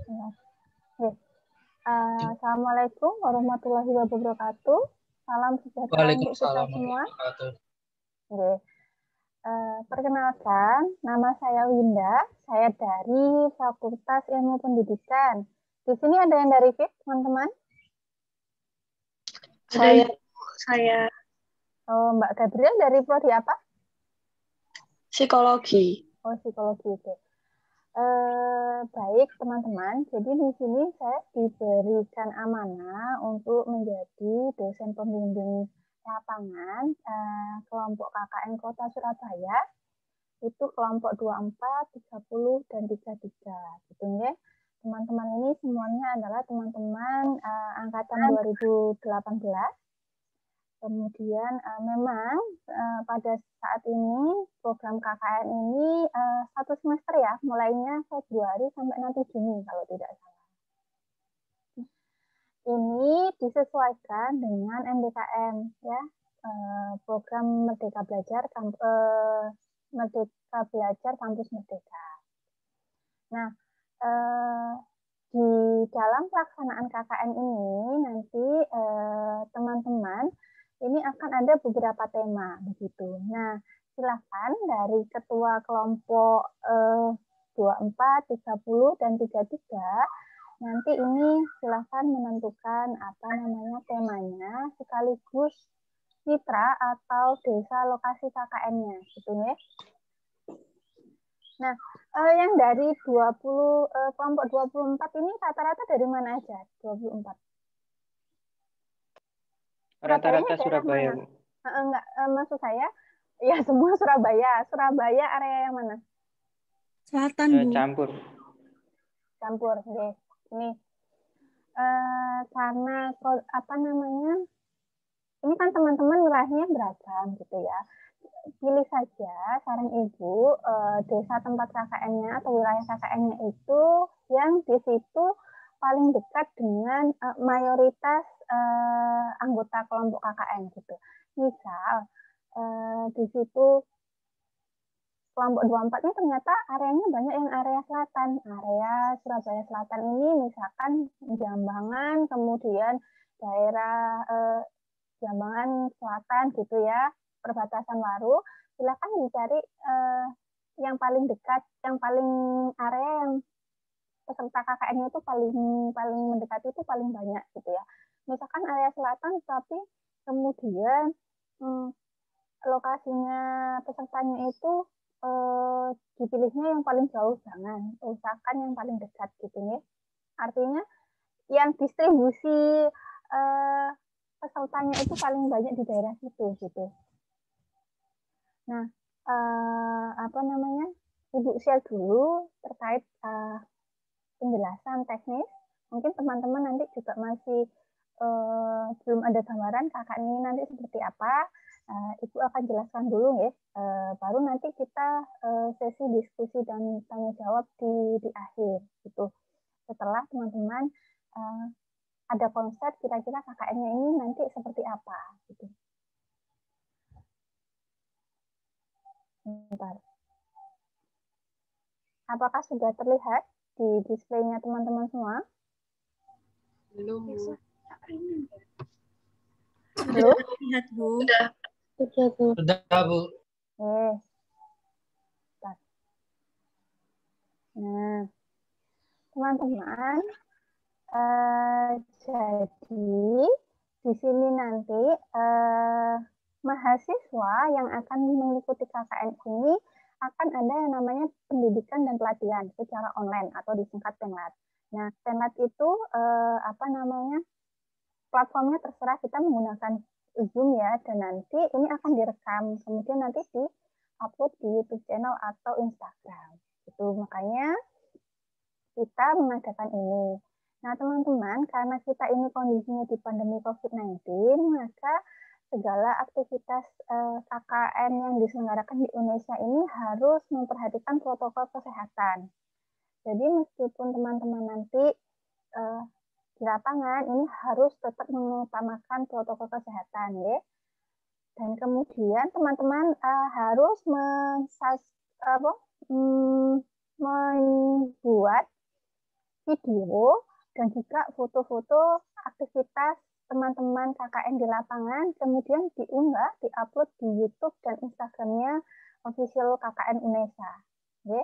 Ya. Oke. Assalamualaikum warahmatullahi wabarakatuh. Salam sejahtera untuk kita Waalaikumsalam semua. warahmatullahi wabarakatuh. Oke. Perkenalkan, nama saya Winda. Saya dari Fakultas Ilmu Pendidikan. Di sini ada yang dari FIP, teman-teman? Saya Mbak Gabriel dari prodi apa? psikologi. Oh, psikologi. Oke. Baik, teman-teman. Jadi di sini saya diberikan amanah untuk menjadi dosen pembimbing lapangan kelompok KKN Kota Surabaya. Itu kelompok 24, 30, dan 33. Gitu ya. Teman-teman ini semuanya adalah teman-teman angkatan 2018. Kemudian memang pada saat ini program KKN ini 1 semester ya, mulainya Februari sampai nanti Juni kalau tidak salah. Ini disesuaikan dengan MBKM ya, program Merdeka Belajar Merdeka Belajar Kampus Merdeka. Nah, di dalam pelaksanaan KKN ini nanti teman-teman ini akan ada beberapa tema begitu. Nah, silakan dari ketua kelompok 24, 30, dan 33 nanti ini silakan menentukan apa namanya temanya sekaligus mitra atau desa lokasi KKN-nya gitu ya. Nah, yang dari 20 kelompok 24 ini rata-rata dari mana aja? 24. Rata-rata Surabaya, Bu. Enggak, maksud saya ya semua Surabaya. Surabaya area yang mana? Selatan, Bu. Campur. Campur, oke. Ini karena apa namanya? Ini kan teman-teman wilayahnya beragam gitu ya. Pilih saja saran Ibu desa tempat KKN-nya atau wilayah KKN-nya itu yang di situ paling dekat dengan mayoritas anggota kelompok KKN gitu. Misal di situ kelompok 24 ini ternyata areanya banyak yang area selatan. Area Surabaya Selatan ini misalkan Jambangan, kemudian daerah Jambangan Selatan gitu ya, perbatasan Waru. Silakan dicari yang paling dekat, yang paling area yang peserta KKN-nya itu paling mendekati itu paling banyak gitu ya. Misalkan area selatan, tapi kemudian lokasinya pesertanya itu dipilihnya yang paling jauh, jangan usahakan yang paling dekat gitu ya. Artinya yang distribusi pesertanya itu paling banyak di daerah situ gitu. Nah, apa namanya? Ibu share dulu terkait penjelasan teknis. Mungkin teman-teman nanti juga masih belum ada gambaran kakak ini nanti seperti apa. Ibu akan jelaskan dulu ya. Baru nanti kita sesi diskusi dan tanya jawab di akhir gitu. Setelah teman-teman ada konsep kira-kira KKN-nya ini nanti seperti apa gitu. Bentar. Apakah sudah terlihat di displaynya teman-teman semua? Belum, Bu. Belum? Lihat, Bu. Sudah, Bu. Nah, teman-teman, jadi di sini nanti mahasiswa yang akan mengikuti KKN ini akan ada yang namanya pendidikan dan pelatihan secara online atau disingkat Penlat. Nah, Penlat itu apa namanya? Platformnya terserah kita menggunakan Zoom ya, dan nanti ini akan direkam, kemudian nanti di-upload di YouTube channel atau Instagram. Itu makanya kita mengadakan ini. Nah, teman-teman, karena kita ini kondisinya di pandemi COVID-19, maka segala aktivitas KKN yang diselenggarakan di Indonesia ini harus memperhatikan protokol kesehatan. Jadi meskipun teman-teman nanti di lapangan ini harus tetap mengutamakan protokol kesehatan ya. Dan kemudian teman-teman harus membuat video dan juga foto-foto aktivitas teman-teman KKN di lapangan, kemudian diunggah, diupload di YouTube dan Instagramnya official KKN UNESA. Oke.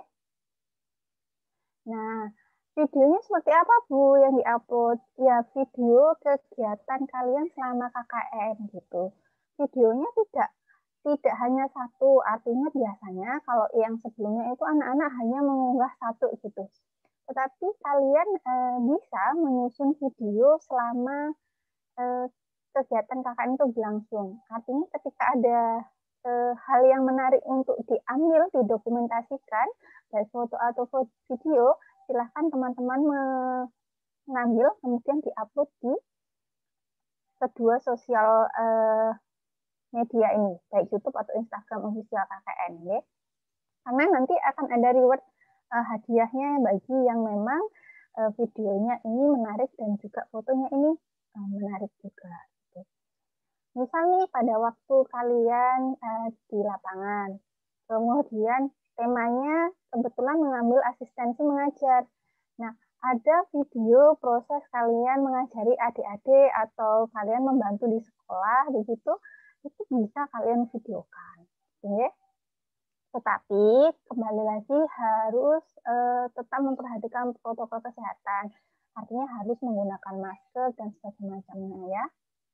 Nah, videonya seperti apa Bu yang diupload? Ya, video kegiatan kalian selama KKN gitu. Videonya tidak hanya satu, artinya biasanya kalau yang sebelumnya itu anak-anak hanya mengunggah satu gitu. Tetapi kalian bisa menyusun video selama kegiatan KKN itu berlangsung. Artinya ketika ada hal yang menarik untuk diambil, didokumentasikan, baik foto atau video, silahkan teman-teman mengambil, kemudian diupload di kedua sosial media ini, baik YouTube atau Instagram official KKN. Ya. Karena nanti akan ada reward hadiahnya bagi yang memang videonya ini menarik dan juga fotonya ini menarik juga. Misal nih pada waktu kalian di lapangan, kemudian temanya kebetulan mengambil asistensi mengajar. Nah, ada video proses kalian mengajari adik-adik atau kalian membantu di sekolah, begitu, itu bisa kalian videokan. Oke? Tetapi kembali lagi harus tetap memperhatikan protokol kesehatan. Artinya harus menggunakan masker dan sebagainya ya.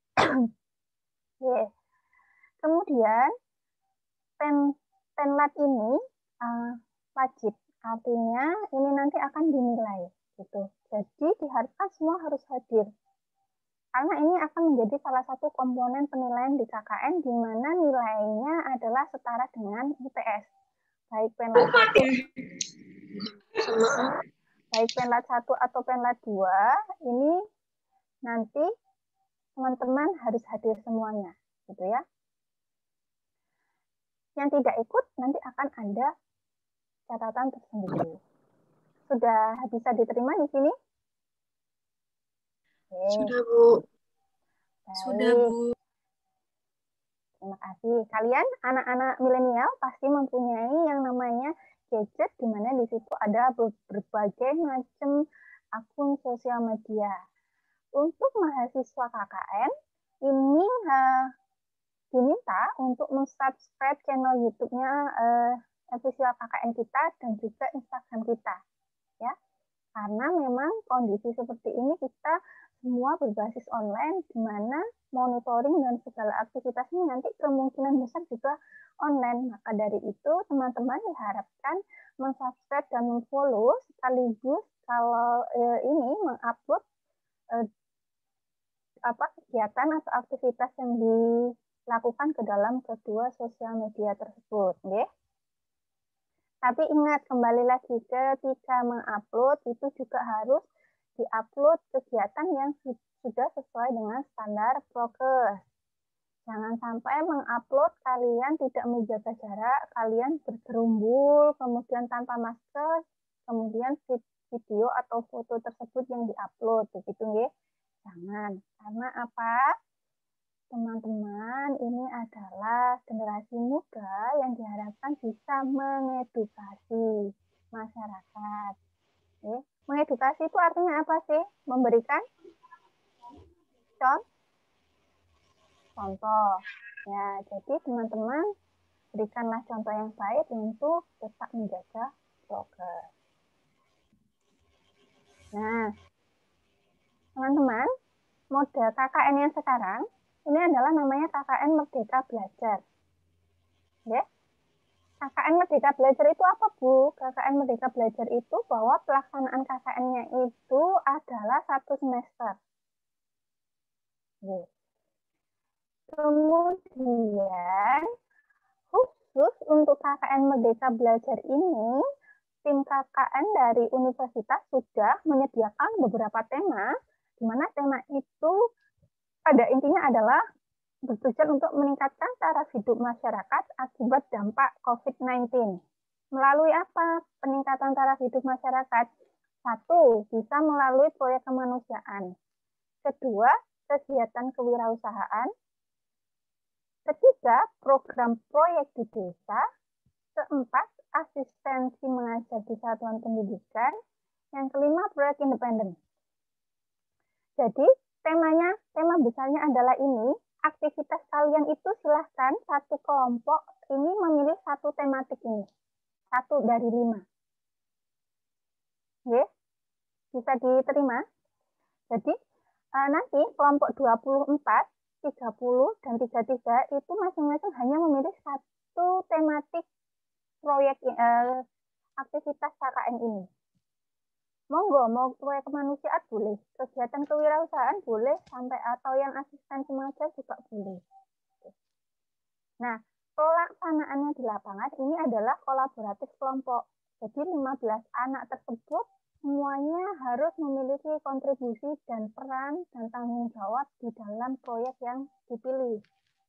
Oke. Kemudian penlat ini wajib, artinya ini nanti akan dinilai gitu. Jadi diharapkan semua harus hadir. Karena ini akan menjadi salah satu komponen penilaian di KKN di mana nilainya adalah setara dengan IPS. Baik penlat 1 atau penlat 2 ini nanti teman-teman harus hadir semuanya, gitu ya. Yang tidak ikut nanti akan ada catatan tersendiri. Sudah bisa diterima di sini? Oke. Sudah, Bu. Baik. Sudah, Bu. Terima kasih. Kalian anak-anak milenial pasti mempunyai yang namanya gadget, di mana di situ ada berbagai macam akun sosial media. Untuk mahasiswa KKN, ini diminta untuk mensubscribe channel YouTube-nya official KKN kita dan juga Instagram kita, ya. Karena memang kondisi seperti ini kita semua berbasis online, di mana monitoring dan segala aktivitasnya nanti kemungkinan besar juga online. Maka dari itu teman-teman diharapkan mensubscribe dan memfollow sekaligus kalau ini mengupload kegiatan atau aktivitas yang dilakukan ke dalam kedua sosial media tersebut, ya. Tapi ingat, kembali lagi ketika mengupload itu juga harus diupload kegiatan yang sudah sesuai dengan standar prokes. Jangan sampai mengupload kalian tidak menjaga jarak, kalian bergerumbul, kemudian tanpa masker, kemudian video atau foto tersebut yang diupload, begitu ya. Jangan, karena apa? Teman-teman, ini adalah generasi muda yang diharapkan bisa mengedukasi masyarakat. Ya. Mengedukasi itu artinya apa sih? Memberikan contoh. Ya, jadi teman-teman berikanlah contoh yang baik untuk tetap menjaga prokes. Nah, teman-teman, model KKN yang sekarang ini adalah namanya KKN Merdeka Belajar. Ya. KKN Merdeka Belajar itu apa, Bu? KKN Merdeka Belajar itu bahwa pelaksanaan KKN-nya itu adalah 1 semester. Ya. Kemudian, khusus untuk KKN Merdeka Belajar ini, tim KKN dari universitas sudah menyediakan beberapa tema, di mana tema itu pada intinya adalah bertujuan untuk meningkatkan taraf hidup masyarakat akibat dampak COVID-19. Melalui apa peningkatan taraf hidup masyarakat? 1, bisa melalui proyek kemanusiaan. 2, kegiatan kewirausahaan. 3, program proyek di desa. 4, asistensi mengajar di satuan pendidikan. Yang kelima, proyek independen. Jadi, tema besarnya adalah ini, aktivitas kalian itu silahkan satu kelompok ini memilih satu tematik ini. 1 dari 5. Oke, bisa diterima. Jadi, nanti kelompok 24, 30, dan 33 itu masing-masing hanya memilih satu tematik proyek aktivitas KKN ini. Monggo, mau proyek kemanusiaan boleh, kegiatan kewirausahaan boleh, sampai atau yang asisten remaja juga boleh. Nah, pelaksanaannya di lapangan ini adalah kolaboratif kelompok. Jadi 15 anak tersebut semuanya harus memiliki kontribusi dan peran dan tanggung jawab di dalam proyek yang dipilih.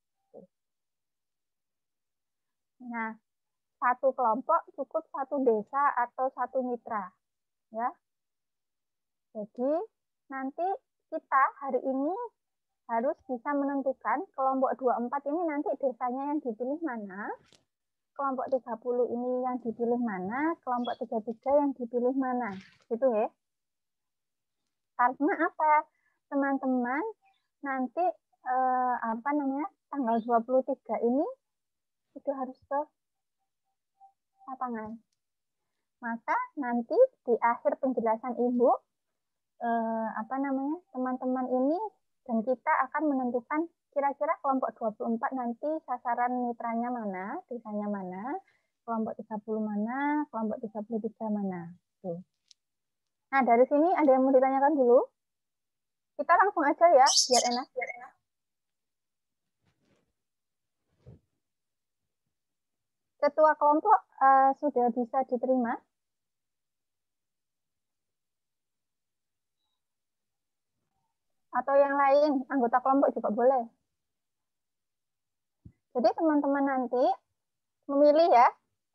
Nah, satu kelompok cukup satu desa atau satu mitra. Ya. Jadi, nanti kita hari ini harus bisa menentukan kelompok 24 ini nanti desanya yang dipilih mana, kelompok 30 ini yang dipilih mana, kelompok 33 yang dipilih mana. Gitu ya. Karena apa? Teman-teman nanti tanggal 23 ini itu harus ke lapangan. Maka nanti di akhir penjelasan Ibu teman-teman ini dan kita akan menentukan kira-kira kelompok 24 nanti sasaran mitranya mana, desanya mana, kelompok 30 mana, kelompok 33 mana. Tuh. Nah, dari sini ada yang mau ditanyakan dulu? Kita langsung aja ya, biar enak. Ketua kelompok sudah bisa diterima? Atau yang lain, anggota kelompok juga boleh. Jadi teman-teman nanti memilih ya,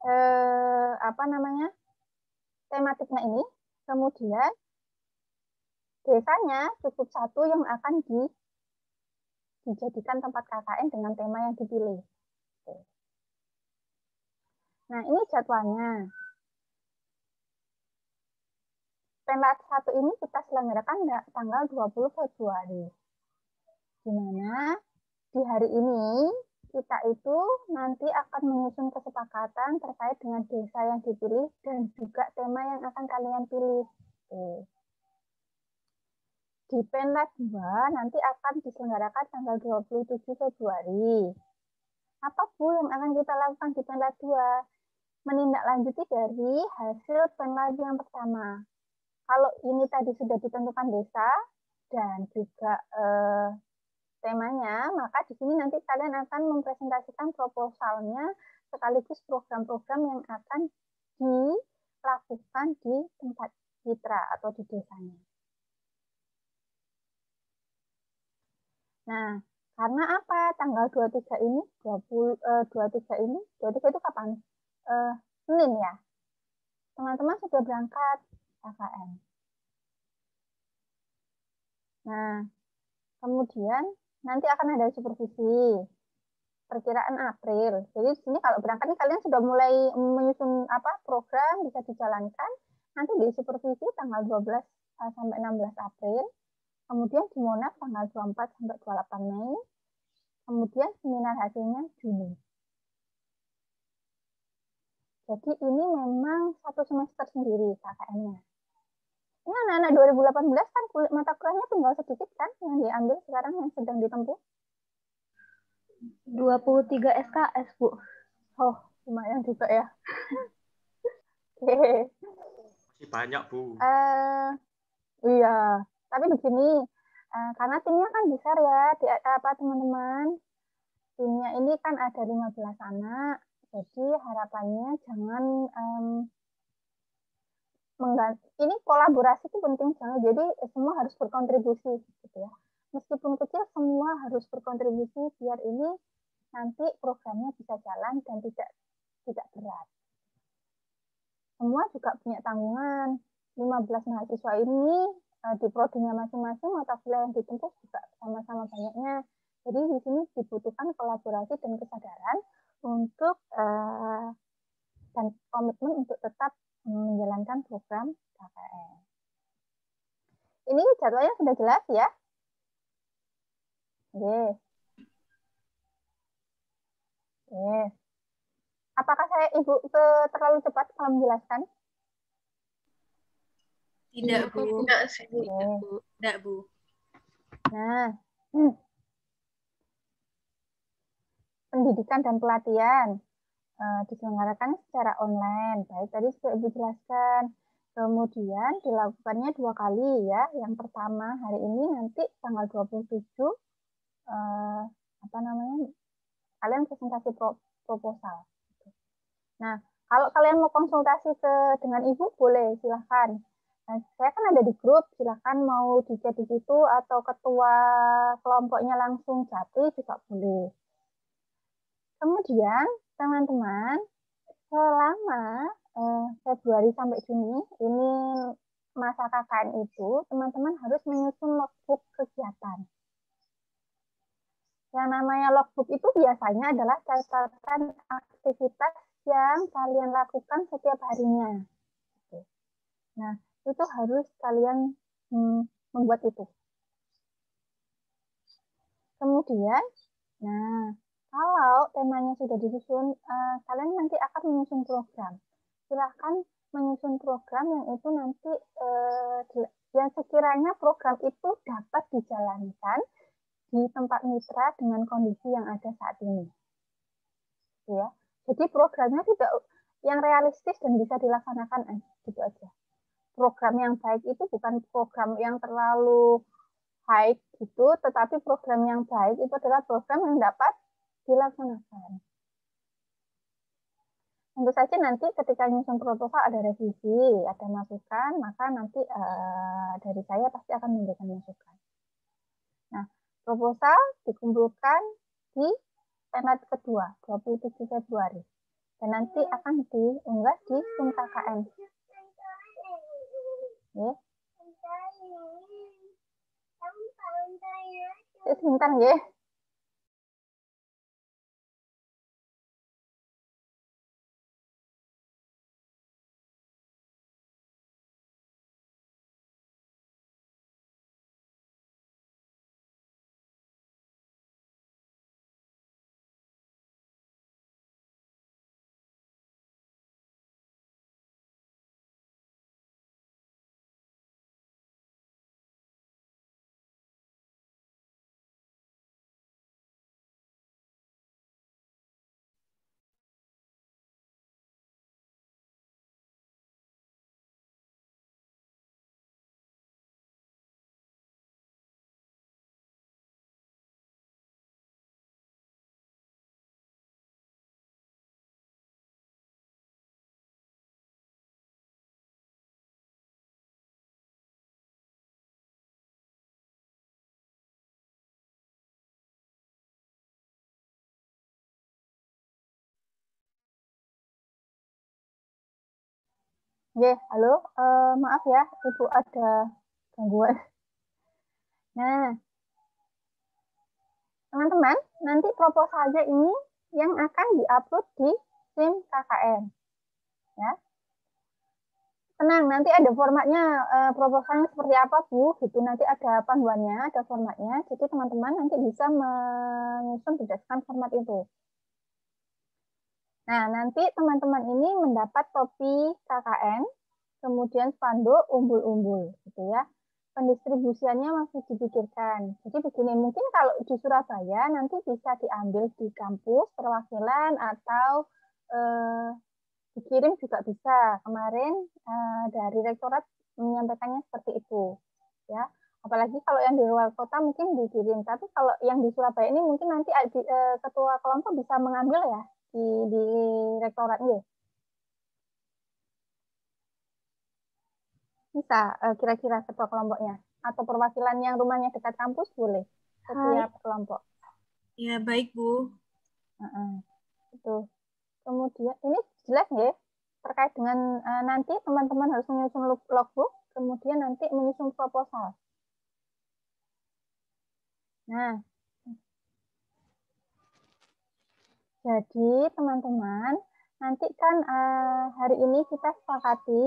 tematiknya ini, kemudian desanya cukup satu yang akan dijadikan tempat KKN dengan tema yang dipilih. Nah, ini jadwalnya. Penlat 1 ini kita selenggarakan tanggal 20 Februari. Di mana di hari ini kita itu nanti akan menyusun kesepakatan terkait dengan desa yang dipilih dan juga tema yang akan kalian pilih. Di Penlat 2 nanti akan diselenggarakan tanggal 27 Februari. Apa Bu yang akan kita lakukan di Penlat 2? Menindaklanjuti dari hasil Penlat yang pertama. Kalau ini tadi sudah ditentukan desa dan juga temanya, maka di sini nanti kalian akan mempresentasikan proposalnya sekaligus program-program yang akan dilakukan di tempat mitra atau di desanya. Nah, karena apa? Tanggal 23 ini, 23 itu kapan? Senin ya. Teman-teman sudah berangkat KKN. Nah, kemudian nanti akan ada supervisi. Perkiraan April. Jadi di sini kalau berangkat ini kalian sudah mulai menyusun program bisa dijalankan. Nanti di supervisi tanggal 12 sampai 16 April. Kemudian di Monas tanggal 24 sampai 28 Mei. Kemudian seminar hasilnya Juni. Jadi ini memang satu semester sendiri KKN-nya. Ini anak-anak 2018 kan mata kuliahnya tinggal sedikit kan yang diambil sekarang yang sedang ditempuh. 23 SKS, Bu. Oh, lumayan juga ya. Oke. Masih banyak, Bu. Iya, tapi begini, karena timnya kan besar ya, teman-teman. Timnya ini kan ada 15 anak, jadi harapannya jangan ini kolaborasi itu penting banget, jadi semua harus berkontribusi gitu ya. Meskipun kecil semua harus berkontribusi biar ini nanti programnya bisa jalan dan tidak berat. Semua juga punya tanggungan. 15 mahasiswa ini di prodinya masing-masing mata kuliah yang ditempuh juga sama-sama banyaknya. Jadi di sini dibutuhkan kolaborasi dan kesadaran untuk dan komitmen untuk tetap menjalankan program KKN. Ini jadwalnya sudah jelas ya? Yes. Yes. Apakah saya Ibu terlalu cepat kalau menjelaskan? Tidak, Bu. Tidak sih, Bu. Tidak, Bu. Nah, pendidikan dan pelatihan diselenggarakan secara online. Baik, tadi sudah Ibu jelaskan. Kemudian dilakukannya 2 kali ya. Yang pertama hari ini nanti tanggal 27 kalian presentasi proposal. Nah, kalau kalian mau konsultasi dengan Ibu boleh silahkan. Nah, saya kan ada di grup, silahkan mau di chat di situ atau ketua kelompoknya langsung japri juga boleh. Kemudian teman-teman selama Februari sampai Juni ini masa KKN itu teman-teman harus menyusun logbook kegiatan. Yang namanya logbook itu biasanya adalah catatan aktivitas yang kalian lakukan setiap harinya. Nah, itu harus kalian membuat itu. Kemudian, nah, kalau temanya sudah disusun, kalian nanti akan menyusun program. Silahkan menyusun program yang itu nanti, yang sekiranya program itu dapat dijalankan di tempat mitra dengan kondisi yang ada saat ini. Ya. Jadi programnya tidak yang realistis dan bisa dilaksanakan, gitu aja. Program yang baik itu bukan program yang terlalu high gitu, tetapi program yang baik itu adalah program yang dapat dilaksanakan. Tentu saja nanti ketika nyusun proposal ada revisi, ada masukan, maka nanti dari saya pasti akan memberikan masukan. Nah, proposal dikumpulkan di penat kedua, 27 Februari. Dan nanti akan diunggah di SIM KKN. Ya. Sebentar ya. Halo, maaf ya, Ibu ada gangguan. Nah, teman-teman, nanti proposalnya ini yang akan diupload di SIM KKN. Ya. Tenang, nanti ada formatnya, proposalnya seperti apa, Bu, gitu. Nanti ada panduannya, ada formatnya, jadi teman-teman nanti bisa menyusun berdasarkan format itu. Nah, nanti teman-teman ini mendapat topi KKN, kemudian spanduk umbul-umbul, gitu ya. Pendistribusiannya masih dipikirkan. Jadi begini, mungkin kalau di Surabaya nanti bisa diambil di kampus perwakilan atau dikirim juga bisa. Kemarin dari rektorat menyampaikannya seperti itu, ya. Apalagi kalau yang di luar kota mungkin dikirim. Tapi kalau yang di Surabaya ini mungkin nanti ketua kelompok bisa mengambil ya di rektorat ini. Bisa kira-kira ketua kelompoknya atau perwakilan yang rumahnya dekat kampus boleh setiap kelompok. Ya, baik, Bu. Itu. Kemudian ini jelas ya terkait dengan nanti teman-teman harus menyusun logbook, kemudian nanti menyusun proposal. Nah, jadi teman-teman nanti kan hari ini kita sepakati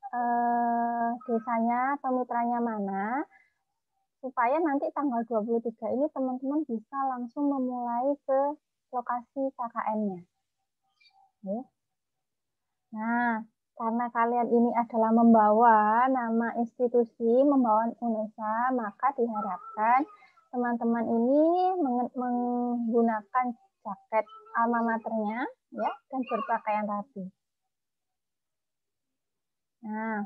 desanya atau mitranya mana, supaya nanti tanggal 23 ini teman-teman bisa langsung memulai ke lokasi KKN-nya. Nah, karena kalian ini adalah membawa nama institusi, membawa UNESA, maka diharapkan teman-teman ini menggunakan jaket alma maternya, ya, dan berpakaian rapi. Nah,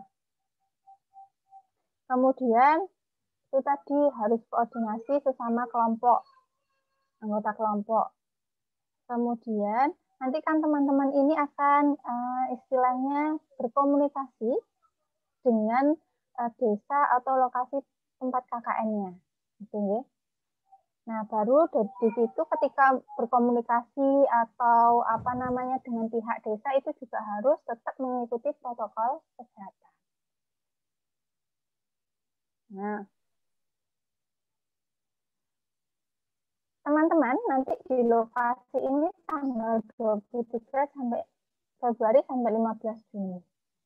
kemudian itu tadi harus koordinasi sesama kelompok, anggota kelompok. Kemudian nanti kan teman-teman ini akan istilahnya berkomunikasi dengan desa atau lokasi tempat KKN-nya, gitu ya. Nah, baru di situ ketika berkomunikasi atau apa namanya dengan pihak desa itu juga harus tetap mengikuti protokol kesehatan. Nah, teman-teman nanti di lokasi ini tanggal 23 sampai Februari sampai 15 Juni.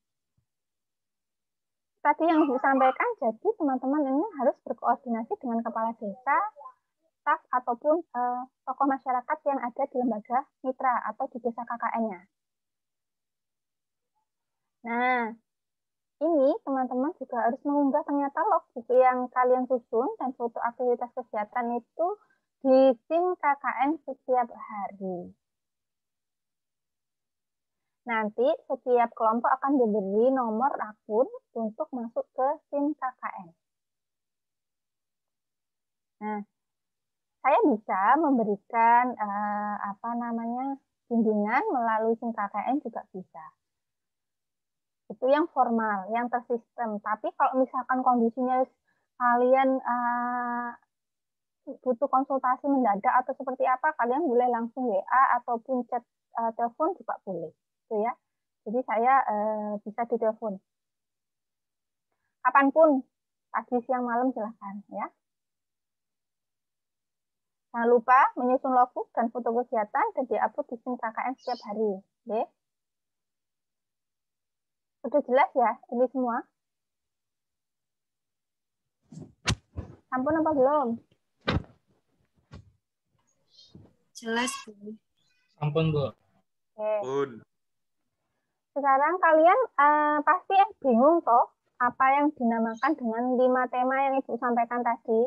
Tadi yang disampaikan, jadi teman-teman ini harus berkoordinasi dengan kepala desa, staf ataupun tokoh masyarakat yang ada di lembaga mitra atau di desa KKN-nya. Nah, ini teman-teman juga harus mengunggah ternyata logbook yang kalian susun dan foto aktivitas kegiatan itu di SIM KKN setiap hari. Nanti setiap kelompok akan diberi nomor akun untuk masuk ke SIM KKN. Nah, saya bisa memberikan bimbingan melalui SIM KKN juga bisa. Itu yang formal, yang tersistem. Tapi kalau misalkan kondisinya kalian butuh konsultasi mendadak atau seperti apa, kalian boleh langsung WA ataupun chat telepon juga boleh. Gitu ya. Jadi saya bisa ditelepon. Kapanpun, pagi, siang, malam silahkan ya. Jangan lupa menyusun logbook dan foto kegiatan dan diupload di SIM KKN setiap hari. Oke? Sudah jelas ya ini semua? Sampun apa belum? Jelas, Bu. Ampun, Bu. Oke. Bun. Sekarang kalian pasti bingung toh apa yang dinamakan dengan 5 tema yang Ibu sampaikan tadi.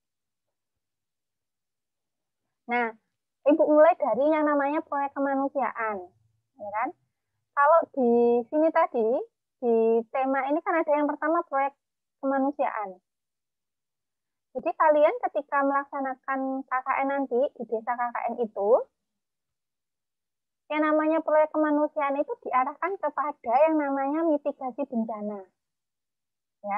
Nah, Ibu mulai dari yang namanya proyek kemanusiaan, ya kan? Kalau di sini tadi di tema ini kan ada yang pertama proyek kemanusiaan. Jadi kalian ketika melaksanakan KKN nanti di desa KKN itu, yang namanya proyek kemanusiaan itu diarahkan kepada yang namanya mitigasi bencana. Ya.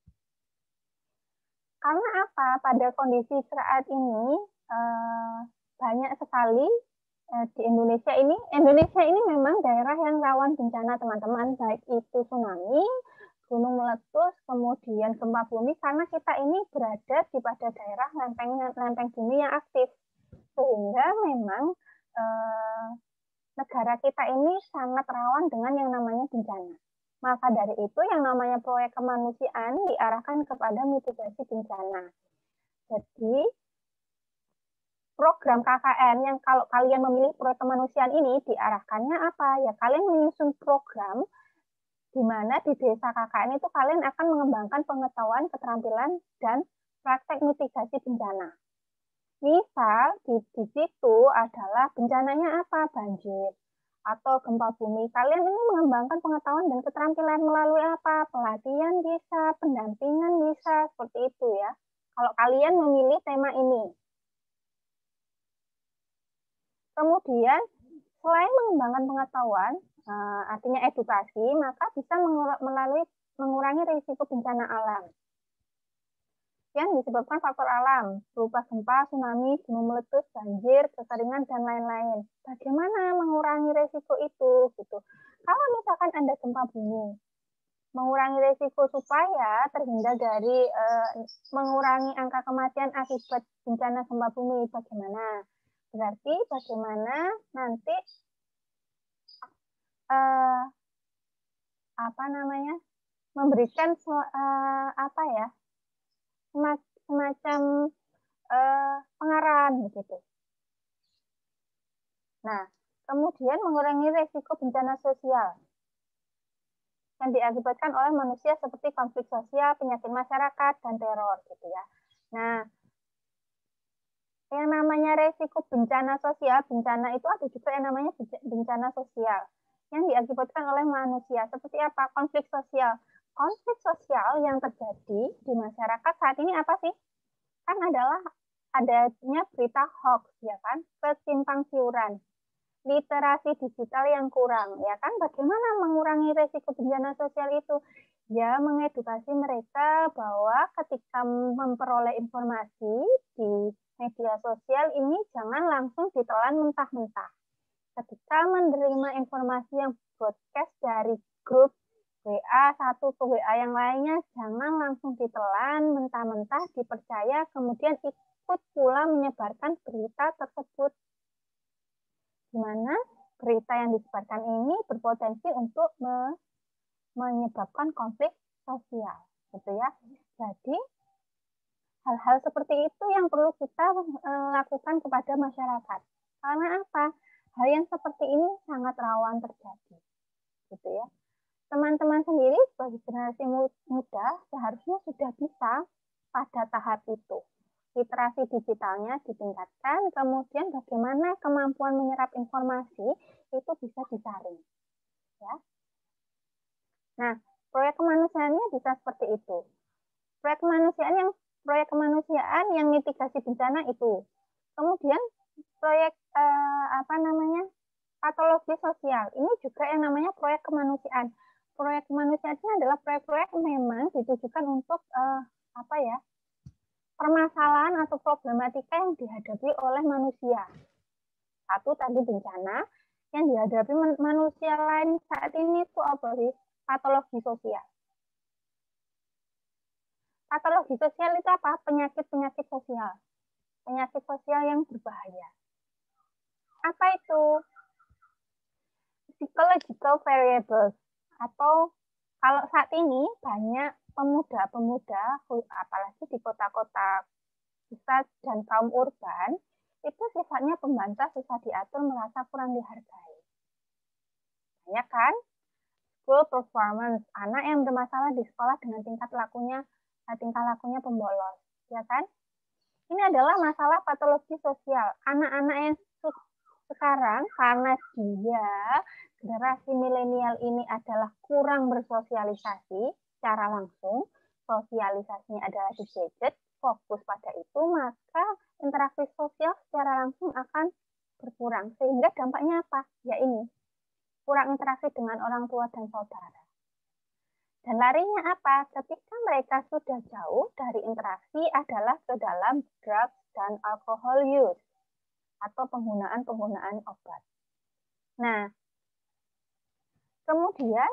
Karena apa? Pada kondisi saat ini banyak sekali di Indonesia ini memang daerah yang rawan bencana, teman-teman, baik itu tsunami, gunung meletus, kemudian gempa bumi, karena kita ini berada di pada daerah lempeng bumi yang aktif, sehingga memang negara kita ini sangat rawan dengan yang namanya bencana. Maka dari itu yang namanya proyek kemanusiaan diarahkan kepada mitigasi bencana. Jadi program KKN yang kalau kalian memilih proyek kemanusiaan ini diarahkannya apa? Ya kalian menyusun program di mana di desa KKN itu kalian akan mengembangkan pengetahuan, keterampilan, dan praktek mitigasi bencana. Misal di situ adalah bencananya apa? Banjir atau gempa bumi. Kalian ini mengembangkan pengetahuan dan keterampilan melalui apa? Pelatihan bisa, pendampingan bisa, seperti itu ya. Kalau kalian memilih tema ini. Kemudian selain mengembangkan pengetahuan, artinya edukasi, maka bisa mengurangi risiko bencana alam yang disebabkan faktor alam, berupa gempa, tsunami, gunung meletus, banjir, kekeringan, dan lain-lain. Bagaimana mengurangi risiko itu? Gitu. Kalau misalkan Anda gempa bumi, mengurangi risiko supaya terhindar dari mengurangi angka kematian akibat bencana gempa bumi, bagaimana? Berarti bagaimana nanti apa namanya, memberikan apa ya, semacam pengarahan begitu. Nah, kemudian mengurangi resiko bencana sosial yang diakibatkan oleh manusia seperti konflik sosial, penyakit masyarakat, dan teror gitu ya. Nah, yang namanya resiko bencana sosial, bencana itu ada juga yang namanya bencana sosial yang diakibatkan oleh manusia. Seperti apa? Konflik sosial. Konflik sosial yang terjadi di masyarakat saat ini apa sih? Kan adalah adanya berita hoax, ya kan? Kesimpang siuran, literasi digital yang kurang, ya kan? Bagaimana mengurangi resiko bencana sosial itu? Ya, mengedukasi mereka bahwa ketika memperoleh informasi di media sosial ini jangan langsung ditelan mentah-mentah. Ketika menerima informasi yang broadcast dari grup WA satu ke WA yang lainnya, jangan langsung ditelan mentah-mentah, dipercaya, kemudian ikut pula menyebarkan berita tersebut. Di mana berita yang disebarkan ini berpotensi untuk menyebabkan konflik sosial, gitu ya. Jadi hal-hal seperti itu yang perlu kita lakukan kepada masyarakat. Karena apa? Hal yang seperti ini sangat rawan terjadi, gitu ya. Teman-teman sendiri sebagai generasi muda seharusnya sudah bisa pada tahap itu. Literasi digitalnya ditingkatkan, kemudian bagaimana kemampuan menyerap informasi itu bisa disaring. Ya. Nah, proyek kemanusiaannya bisa seperti itu. Proyek kemanusiaan yang mitigasi bencana itu. Kemudian proyek patologi sosial. Ini juga yang namanya proyek kemanusiaan. Proyek kemanusiaan ini adalah proyek-proyek memang ditujukan untuk permasalahan atau problematika yang dihadapi oleh manusia. Satu tadi bencana, yang dihadapi manusia lain saat ini itu apa sih? Patologi sosial. Patologi sosial itu apa? Penyakit-penyakit sosial. Penyakit sosial yang berbahaya. Apa itu? Psychological variables. Atau kalau saat ini banyak pemuda-pemuda, apalagi di kota-kota besar dan kaum urban, itu sifatnya pembantah, susah diatur, merasa kurang dihargai. Banyak kan? School performance, anak yang bermasalah di sekolah dengan tingkah lakunya pembolos, ya kan? Ini adalah masalah patologi sosial. Anak-anak yang sekarang karena dia generasi milenial ini adalah kurang bersosialisasi secara langsung, sosialisasinya adalah di gadget, fokus pada itu, maka interaksi sosial secara langsung akan berkurang. Sehingga dampaknya apa? Ya ini, kurang interaksi dengan orang tua dan saudara. Dan larinya apa? Ketika mereka sudah jauh dari interaksi adalah ke dalam drugs dan alcohol use atau penggunaan obat. Nah, kemudian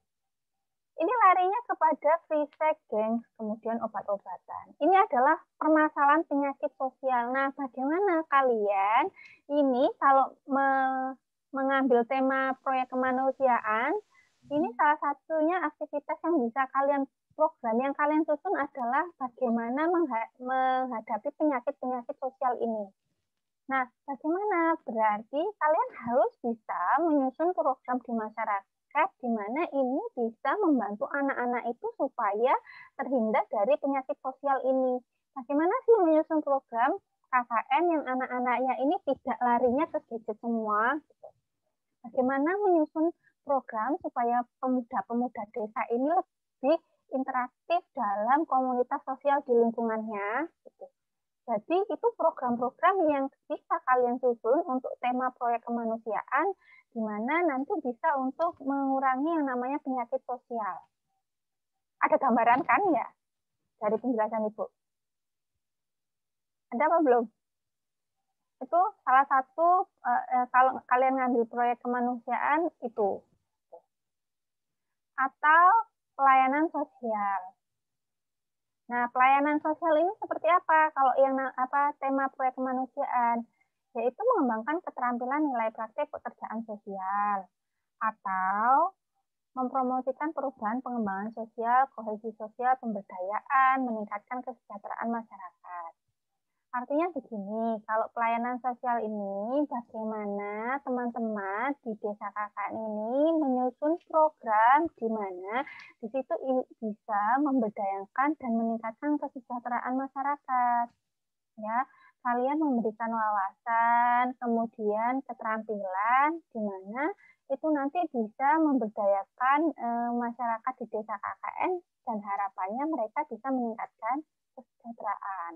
ini larinya kepada free sex, gangs, kemudian obat-obatan. Ini adalah permasalahan penyakit sosial. Nah, bagaimana kalian ini kalau mengambil tema proyek kemanusiaan, ini salah satunya aktivitas yang bisa program yang kalian susun adalah bagaimana menghadapi penyakit-penyakit sosial ini. Nah, bagaimana? Berarti kalian harus bisa menyusun program di masyarakat di mana ini bisa membantu anak-anak itu supaya terhindar dari penyakit sosial ini. Bagaimana sih menyusun program KKN yang anak-anaknya ini tidak larinya ke gadget semua? Bagaimana menyusun program supaya pemuda-pemuda desa ini lebih interaktif dalam komunitas sosial di lingkungannya? Jadi itu program-program yang bisa kalian susun untuk tema proyek kemanusiaan, di mana nanti bisa untuk mengurangi yang namanya penyakit sosial. Ada gambaran kan ya dari penjelasan Ibu? Ada apa belum? Itu salah satu kalau kalian ngambil proyek kemanusiaan itu. Atau pelayanan sosial. Nah, pelayanan sosial ini seperti apa? Kalau yang tema proyek kemanusiaan, yaitu mengembangkan keterampilan nilai praktik pekerjaan sosial atau mempromosikan perubahan pengembangan sosial, kohesi sosial, pemberdayaan, meningkatkan kesejahteraan masyarakat. Artinya begini, kalau pelayanan sosial ini bagaimana teman-teman di desa KKN ini menyusun program di mana di situ bisa memberdayakan dan meningkatkan kesejahteraan masyarakat. Ya, kalian memberikan wawasan, kemudian keterampilan di mana itu nanti bisa memberdayakan masyarakat di desa KKN dan harapannya mereka bisa meningkatkan kesejahteraan.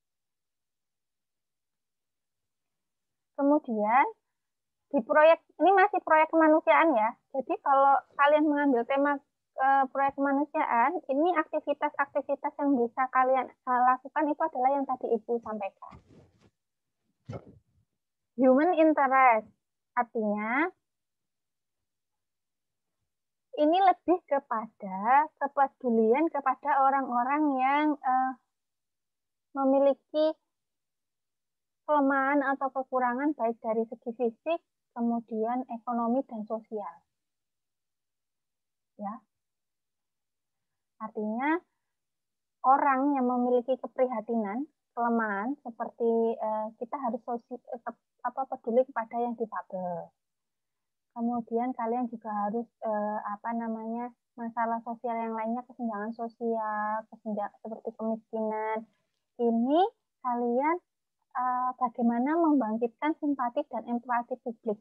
Kemudian di proyek ini masih proyek kemanusiaan ya. Jadi kalau kalian mengambil tema proyek kemanusiaan, ini aktivitas-aktivitas yang bisa kalian lakukan itu adalah yang tadi Ibu sampaikan. Human interest, artinya ini lebih kepada kepedulian kepada orang-orang yang memiliki kelemahan atau kekurangan baik dari segi fisik, kemudian ekonomi dan sosial. Ya. Artinya orang yang memiliki keprihatinan, kelemahan seperti kita harus peduli kepada yang difabel. Kemudian kalian juga harus masalah sosial yang lainnya, kesenjangan sosial, seperti kemiskinan. Ini kalian bagaimana membangkitkan simpati dan empati publik.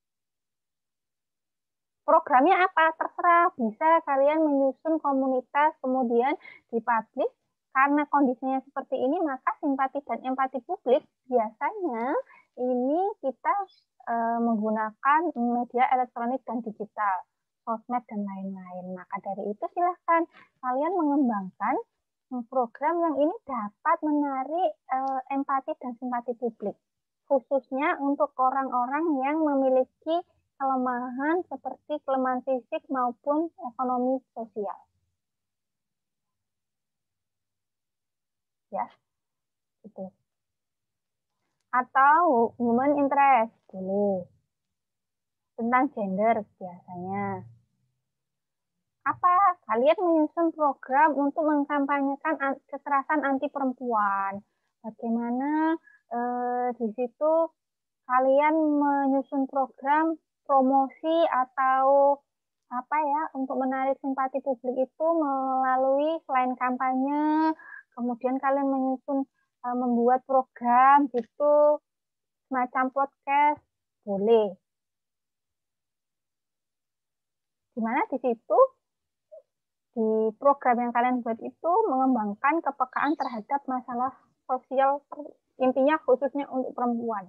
Programnya apa? Terserah, bisa kalian menyusun komunitas, kemudian dipublish. Karena kondisinya seperti ini, maka simpati dan empati publik biasanya ini kita menggunakan media elektronik dan digital, sosmed dan lain-lain. Maka dari itu silahkan kalian mengembangkan program yang ini dapat menarik empati dan simpati publik, khususnya untuk orang-orang yang memiliki kelemahan seperti kelemahan fisik maupun ekonomi sosial. Ya, itu. Atau human interest, boleh. Tentang gender biasanya. Apa? Kalian menyusun program untuk mengkampanyekan kekerasan anti perempuan. Bagaimana di situ kalian menyusun program promosi atau untuk menarik simpati publik itu melalui selain kampanye, kemudian kalian menyusun membuat program gitu semacam podcast, boleh. Dimana di situ di program yang kalian buat itu mengembangkan kepekaan terhadap masalah sosial, intinya khususnya untuk perempuan.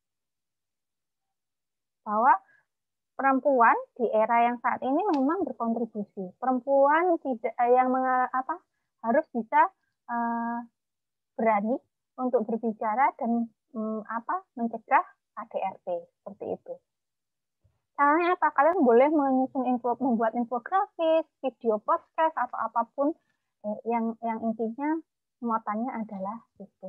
Bahwa perempuan di era yang saat ini memang berkontribusi. Perempuan tidak harus bisa berani untuk berbicara dan mencegah KDRT seperti itu. Caranya apa? Kalian boleh membuat infografis, video podcast atau apapun yang intinya muatannya adalah itu.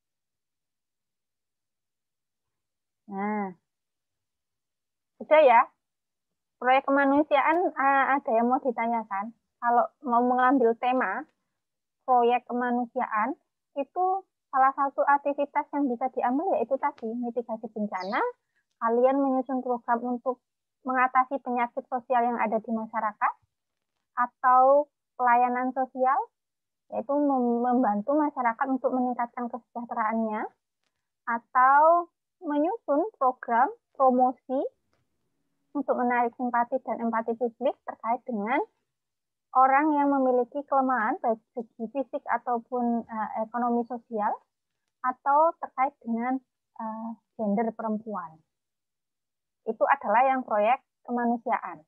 Nah, sudah ya. Proyek kemanusiaan ada yang mau ditanyakan? Kalau mau mengambil tema proyek kemanusiaan itu salah satu aktivitas yang bisa diambil yaitu tadi mitigasi bencana. Kalian menyusun program untuk mengatasi penyakit sosial yang ada di masyarakat, atau pelayanan sosial, yaitu membantu masyarakat untuk meningkatkan kesejahteraannya, atau menyusun program promosi untuk menarik simpati dan empati publik terkait dengan orang yang memiliki kelemahan baik segi fisik ataupun ekonomi sosial, atau terkait dengan gender perempuan. Itu adalah yang proyek kemanusiaan.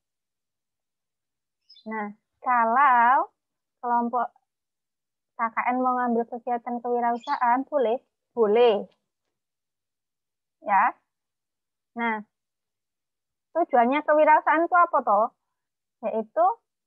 Nah, kalau kelompok KKN mau ngambil kegiatan kewirausahaan, boleh. Ya. Nah, tujuannya kewirausahaan itu apa toh? Yaitu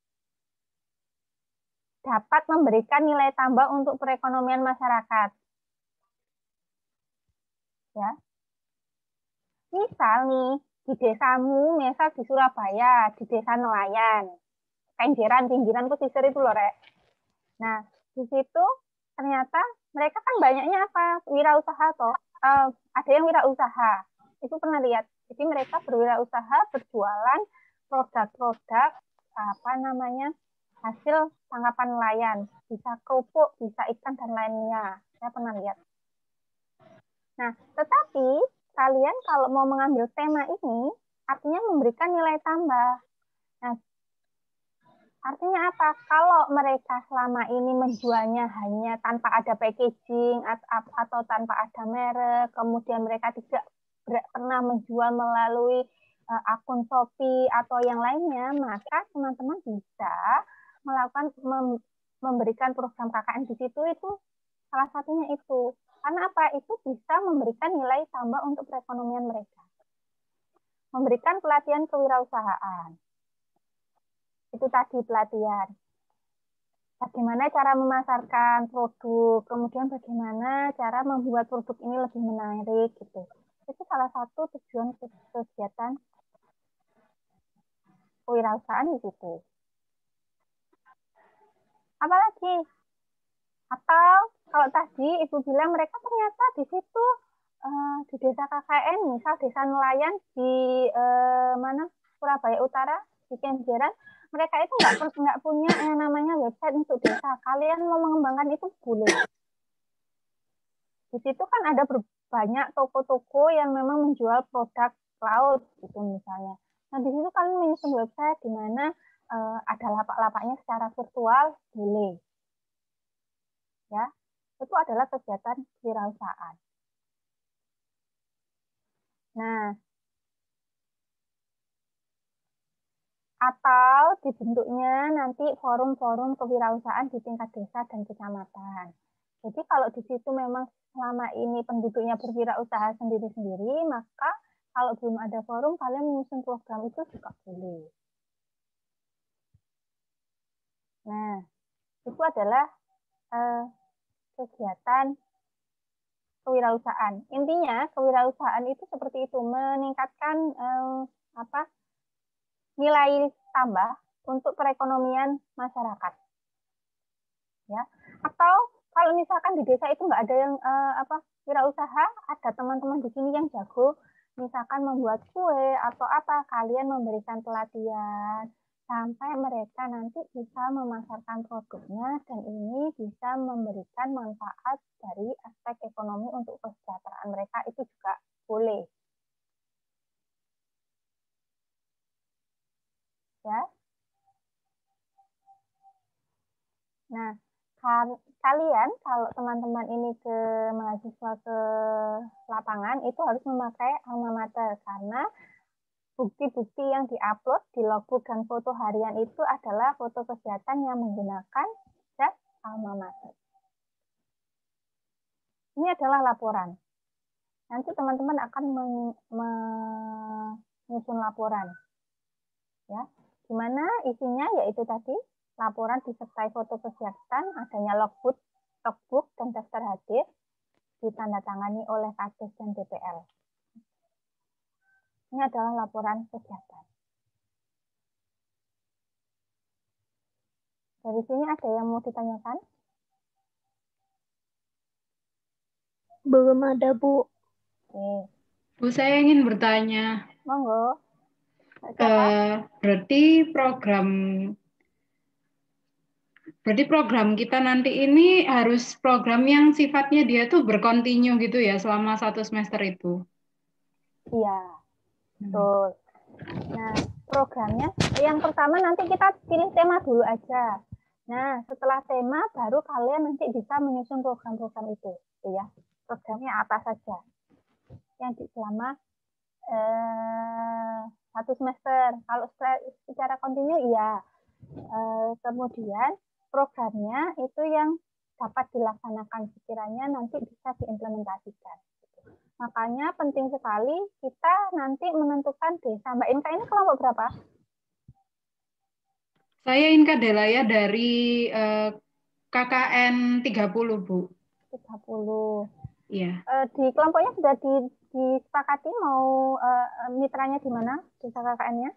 dapat memberikan nilai tambah untuk perekonomian masyarakat. Ya. Misal nih, di desamu, misal di Surabaya, di desa nelayan, Kenjeran, pinggiran pesisir itu loh, Rek. Nah, di situ ternyata mereka kan banyaknya apa? Wirausaha toh. Ada yang wirausaha. Itu pernah lihat. Jadi mereka berwirausaha, berjualan produk-produk apa namanya? Hasil tangkapan nelayan. Bisa kerupuk, bisa ikan dan lainnya. Saya pernah lihat. Nah, tetapi kalian kalau mau mengambil tema ini artinya memberikan nilai tambah. Nah, artinya apa? Kalau mereka selama ini menjualnya hanya tanpa ada packaging atau tanpa ada merek, kemudian mereka tidak pernah menjual melalui akun Shopee atau yang lainnya, maka teman-teman bisa melakukan memberikan program KKN di situ itu salah satunya itu. Karena apa? Itu bisa memberikan nilai tambah untuk perekonomian mereka. Memberikan pelatihan kewirausahaan. Itu tadi pelatihan. Bagaimana cara memasarkan produk, kemudian bagaimana cara membuat produk ini lebih menarik gitu. Itu salah satu tujuan kegiatan kewirausahaan di situ. Apalagi? Atau kalau tadi Ibu bilang mereka ternyata di situ di desa KKN, misal desa nelayan di mana Surabaya Utara, di Kenjeran, mereka itu nggak punya yang namanya website untuk desa. Kalian mau mengembangkan itu boleh. Di situ kan ada banyak toko-toko yang memang menjual produk laut gitu misalnya. Nah di situ kalian menyusun website di mana ada lapak-lapaknya secara virtual boleh. Ya, itu adalah kegiatan kewirausahaan. Nah, atau dibentuknya nanti forum-forum kewirausahaan di tingkat desa dan kecamatan. Jadi kalau di situ memang selama ini penduduknya berwirausaha sendiri-sendiri, maka kalau belum ada forum, kalian menyusun program itu juga boleh. Nah, itu adalah kegiatan kewirausahaan. Intinya kewirausahaan itu seperti itu, meningkatkan nilai tambah untuk perekonomian masyarakat. Ya. Atau kalau misalkan di desa itu nggak ada yang wirausaha, ada teman-teman di sini yang jago, misalkan membuat kue atau apa, kalian memberikan pelatihan sampai mereka nanti bisa memasarkan produknya dan ini bisa memberikan manfaat dari aspek ekonomi untuk kesejahteraan mereka, itu juga boleh. Ya. Nah, kalian kalau teman-teman ini mahasiswa ke lapangan itu harus memakai alma mater karena bukti-bukti yang diupload di logbook dan foto harian itu adalah foto kegiatan yang menggunakan jas alma mater. Ini adalah laporan. Nanti teman-teman akan menyusun laporan. Ya, di mana isinya yaitu tadi laporan disertai foto kegiatan, adanya logbook dan daftar hadir, ditandatangani oleh Kades dan DPL. Ini adalah laporan kegiatan. Dari sini ada yang mau ditanyakan? Belum ada, Bu. Oke. Bu, saya ingin bertanya. Monggo. Berarti program kita nanti ini harus program yang sifatnya dia tuh berkontinu gitu ya selama 1 semester itu. Iya, betul. Nah, programnya yang pertama nanti kita pilih tema dulu aja. Nah, setelah tema baru kalian nanti bisa menyusun program-program itu, ya. Programnya apa saja yang selama 1 semester. Kalau secara kontinu, iya. Kemudian programnya itu yang dapat dilaksanakan sekiranya nanti bisa diimplementasikan. Makanya penting sekali kita nanti menentukan desa. Mbak Inka ini kelompok berapa? Saya Inka Delaya dari KKN 30, Bu. 30. Iya. Di kelompoknya sudah disepakati mau mitranya di mana desa KKN-nya?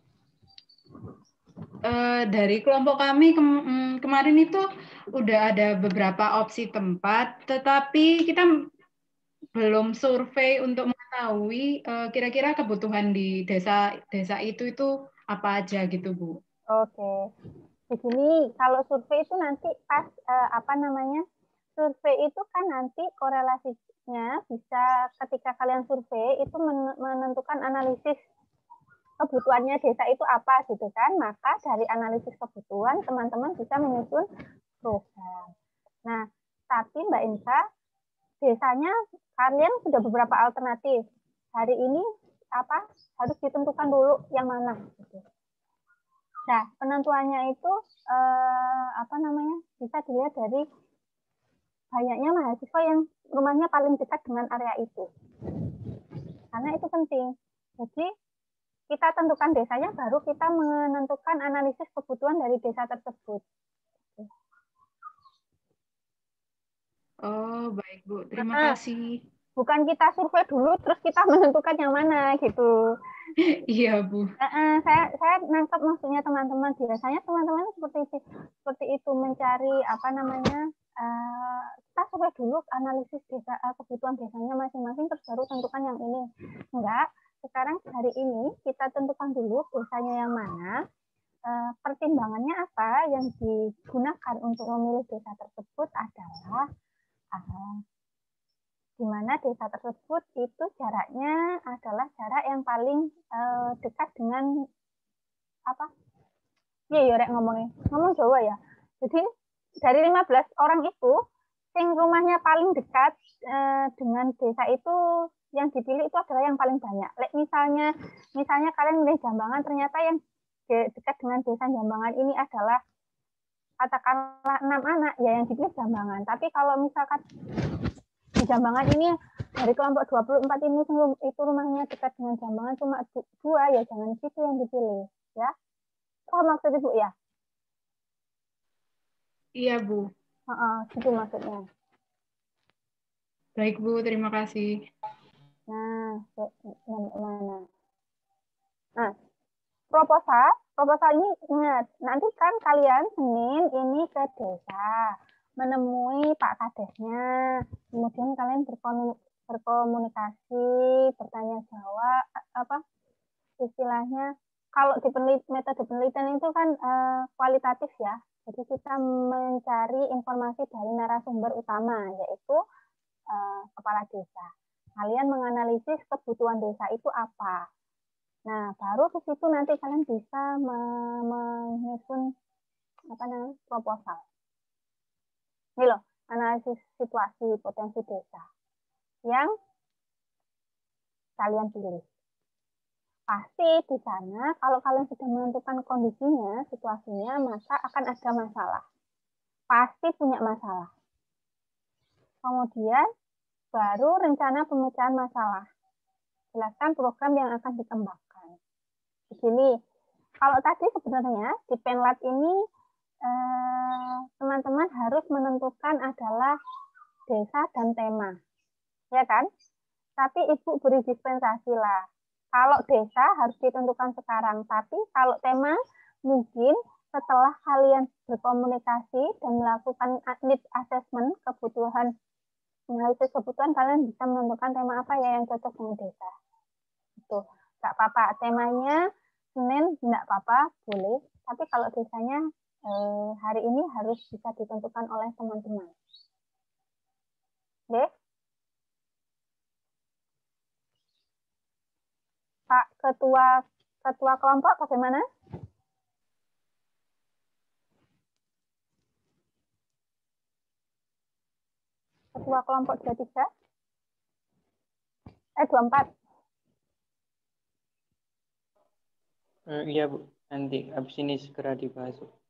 Dari kelompok kami kemarin itu udah ada beberapa opsi tempat, tetapi kita belum survei untuk mengetahui kira-kira kebutuhan di desa itu apa aja gitu, Bu. Oke. Begini, kalau survei itu nanti pas survei itu kan nanti korelasinya bisa ketika kalian survei itu menentukan analisis kebutuhannya desa itu apa gitu kan. Maka dari analisis kebutuhan teman-teman bisa menyusun program. Nah, tapi Mbak Inka, desanya kalian sudah beberapa alternatif. Hari ini harus ditentukan dulu yang mana gitu. Nah, penentuannya itu bisa dilihat dari banyaknya mahasiswa yang rumahnya paling dekat dengan area itu. Karena itu penting. Jadi, kita tentukan desanya, baru kita menentukan analisis kebutuhan dari desa tersebut. Oh, baik, Bu. Terima kasih. Bukan kita survei dulu, terus kita menentukan yang mana, gitu. Iya, Bu. Saya nangkep maksudnya teman-teman. Biasanya teman-teman seperti itu mencari kita survei dulu analisis desa, kebutuhan desanya masing-masing, terus baru tentukan yang ini. Enggak, sekarang hari ini kita tentukan dulu desanya yang mana, pertimbangannya apa yang digunakan untuk memilih desa tersebut adalah di mana desa tersebut itu jaraknya adalah jarak yang paling dekat dengan rek ngomong Jawa ya. Jadi dari 15 orang itu yang rumahnya paling dekat dengan desa itu yang dipilih itu adalah yang paling banyak. Misalnya kalian milih Jambangan, ternyata yang dekat dengan desa Jambangan ini adalah katakanlah 6 anak, ya yang dipilih Jambangan. Tapi kalau misalkan di Jambangan ini dari kelompok 24 ini itu rumahnya dekat dengan Jambangan cuma 2, ya jangan situ yang dipilih, ya. Oh, maksud Ibu ya? Iya, Bu. Itu maksudnya. Baik, Bu. Terima kasih. Nah, proposal ini ingat, nanti kan kalian Senin ini ke desa, menemui Pak Kadesnya, kemudian kalian berkomunikasi, bertanya jawab, istilahnya, kalau di metode penelitian itu kan kualitatif ya, jadi kita mencari informasi dari narasumber utama, yaitu kepala desa. Kalian menganalisis kebutuhan desa itu apa. Nah, baru ke situ nanti kalian bisa menyusun proposal. Ini loh, analisis situasi potensi desa yang kalian pilih. Pasti di sana kalau kalian sudah menentukan kondisinya, situasinya, maka akan ada masalah. Pasti punya masalah. Kemudian baru rencana pemecahan masalah. Jelaskan program yang akan dikembangkan. Begini, kalau tadi sebenarnya di Penlat ini teman-teman harus menentukan adalah desa dan tema, ya kan? Tapi Ibu beri dispensasi lah. Kalau desa harus ditentukan sekarang, tapi kalau tema mungkin setelah kalian berkomunikasi dan melakukan need assessment analisis kebutuhan, kalian bisa menentukan tema apa ya yang cocok dengan desa. Itu nggak apa-apa, temanya Senin nggak apa-apa, boleh. Tapi kalau desanya hari ini harus bisa ditentukan oleh teman-teman. Oke? Pak Ketua kelompok bagaimana? Ketua kelompok 23? 24? Iya, Bu. Nanti habis ini segera dibahas.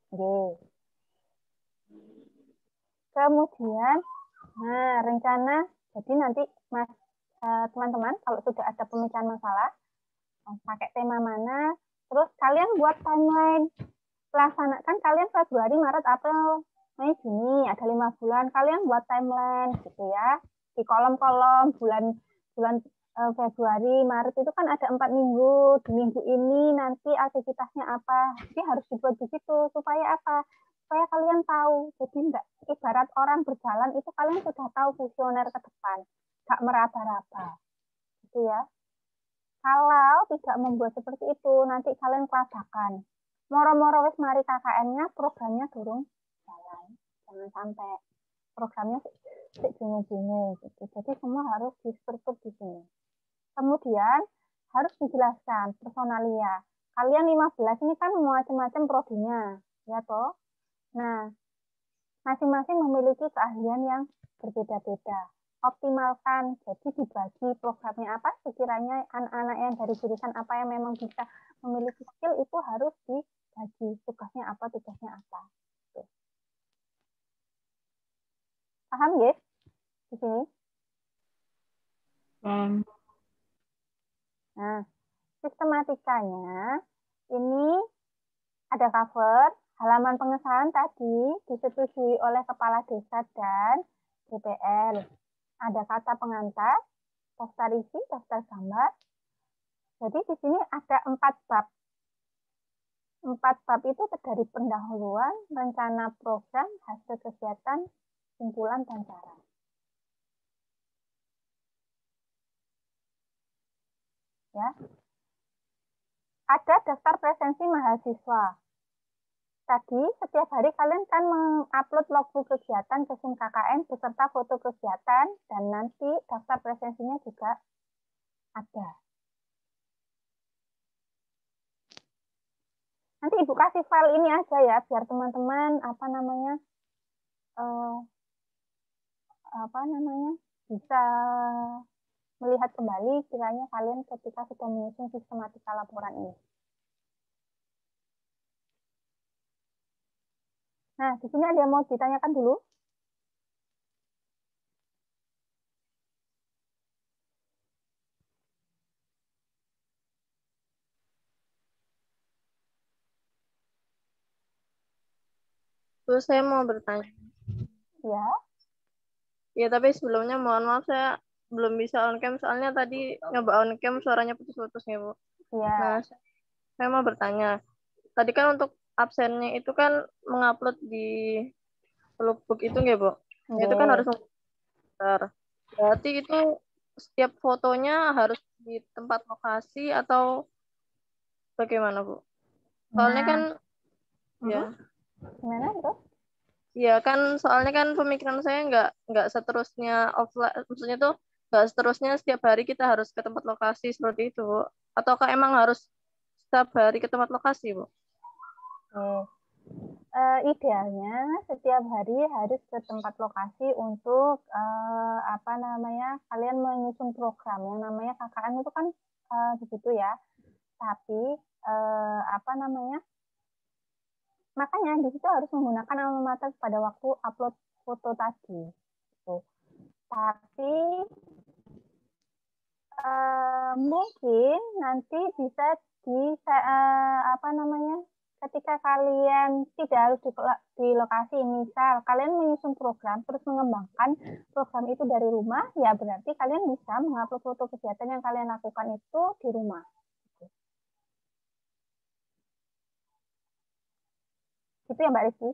Kemudian, rencana, jadi nanti teman-teman kalau sudah ada pemecahan masalah, pakai tema mana, terus kalian buat timeline, pelaksanakan kalian Februari, Maret, April, Mei, Juni, ada 5 bulan, kalian buat timeline gitu ya, di kolom-kolom bulan Februari, Maret itu kan ada 4 minggu. Di minggu ini nanti aktivitasnya apa. Jadi harus dibuat begitu. Supaya apa? Supaya kalian tahu. Jadi enggak, ibarat orang berjalan itu kalian sudah tahu visioner ke depan. Enggak meraba-raba. Gitu ya. Kalau tidak membuat seperti itu, nanti kalian kelabakan. Moro-moro wis mari KKN-nya, programnya durung jalan. Jangan sampai programnya bingung-bingung gitu. Jadi semua harus distruktur di sini. Kemudian harus dijelaskan personalia. Kalian 15 ini kan macam-macam prodinya, ya toh? Nah, masing-masing memiliki keahlian yang berbeda-beda. Optimalkan, jadi dibagi programnya apa, sekiranya anak-anak yang dari jurusan apa yang memang bisa memiliki skill itu harus dibagi tugasnya apa. Paham ya? Di sini? Nah, sistematikanya ini ada cover, halaman pengesahan tadi disetujui oleh Kepala Desa dan DPR. Ada kata pengantar, daftar isi, daftar gambar. Jadi di sini ada 4 bab. 4 bab itu dari pendahuluan, rencana program, hasil kegiatan, kumpulan, dan cara. Ya. Ada daftar presensi mahasiswa. Tadi setiap hari kalian kan mengupload logbook kegiatan ke SIM KKN beserta foto kegiatan dan nanti daftar presensinya juga ada. Nanti Ibu kasih file ini aja ya biar teman-teman bisa melihat kembali kiranya kalian ketika sudah menyusun sistematika laporan ini. Nah, di sini ada yang mau ditanyakan dulu? Terus saya mau bertanya. Ya. Ya, tapi sebelumnya mohon maaf saya belum bisa on cam soalnya tadi nyoba on cam suaranya putus-putus ya, Bu. Ya. Nah, saya mau bertanya. Tadi kan untuk absennya itu kan mengupload di logbook itu nggak, Bu? Ya, itu kan harus berarti itu setiap fotonya harus di tempat lokasi atau bagaimana, Bu? Soalnya kan ya. Gimana, Bro? Ya kan soalnya kan pemikiran saya nggak seterusnya offline, maksudnya tuh nggak seterusnya setiap hari kita harus ke tempat lokasi seperti itu, Bu. Ataukah emang harus setiap hari ke tempat lokasi, Bu? Idealnya setiap hari harus ke tempat lokasi untuk kalian menyusun program yang namanya KKN itu kan begitu ya. Tapi makanya di situ harus menggunakan alma mater pada waktu upload foto tadi. Gitu. Tapi mungkin nanti bisa ketika kalian tidak harus di lokasi, misal kalian menyusun program terus mengembangkan program itu dari rumah, ya berarti kalian bisa mengupload foto kegiatan yang kalian lakukan itu di rumah. Gitu ya Mbak Rizky?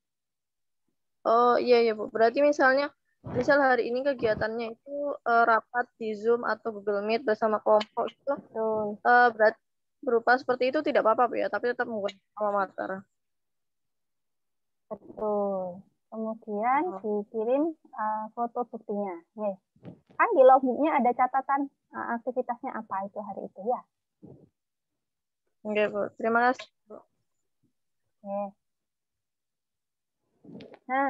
Oh iya Bu. Berarti misal hari ini kegiatannya itu rapat di Zoom atau Google Meet bersama kelompok itu, berarti berupa seperti itu tidak apa-apa ya, tapi tetap menggunakan alma mater. Betul. Kemudian dikirim foto buktinya. Nih. Kan di logbooknya ada catatan aktivitasnya apa itu hari itu ya. Oke Bu, terima kasih Bu. Oke. Nah,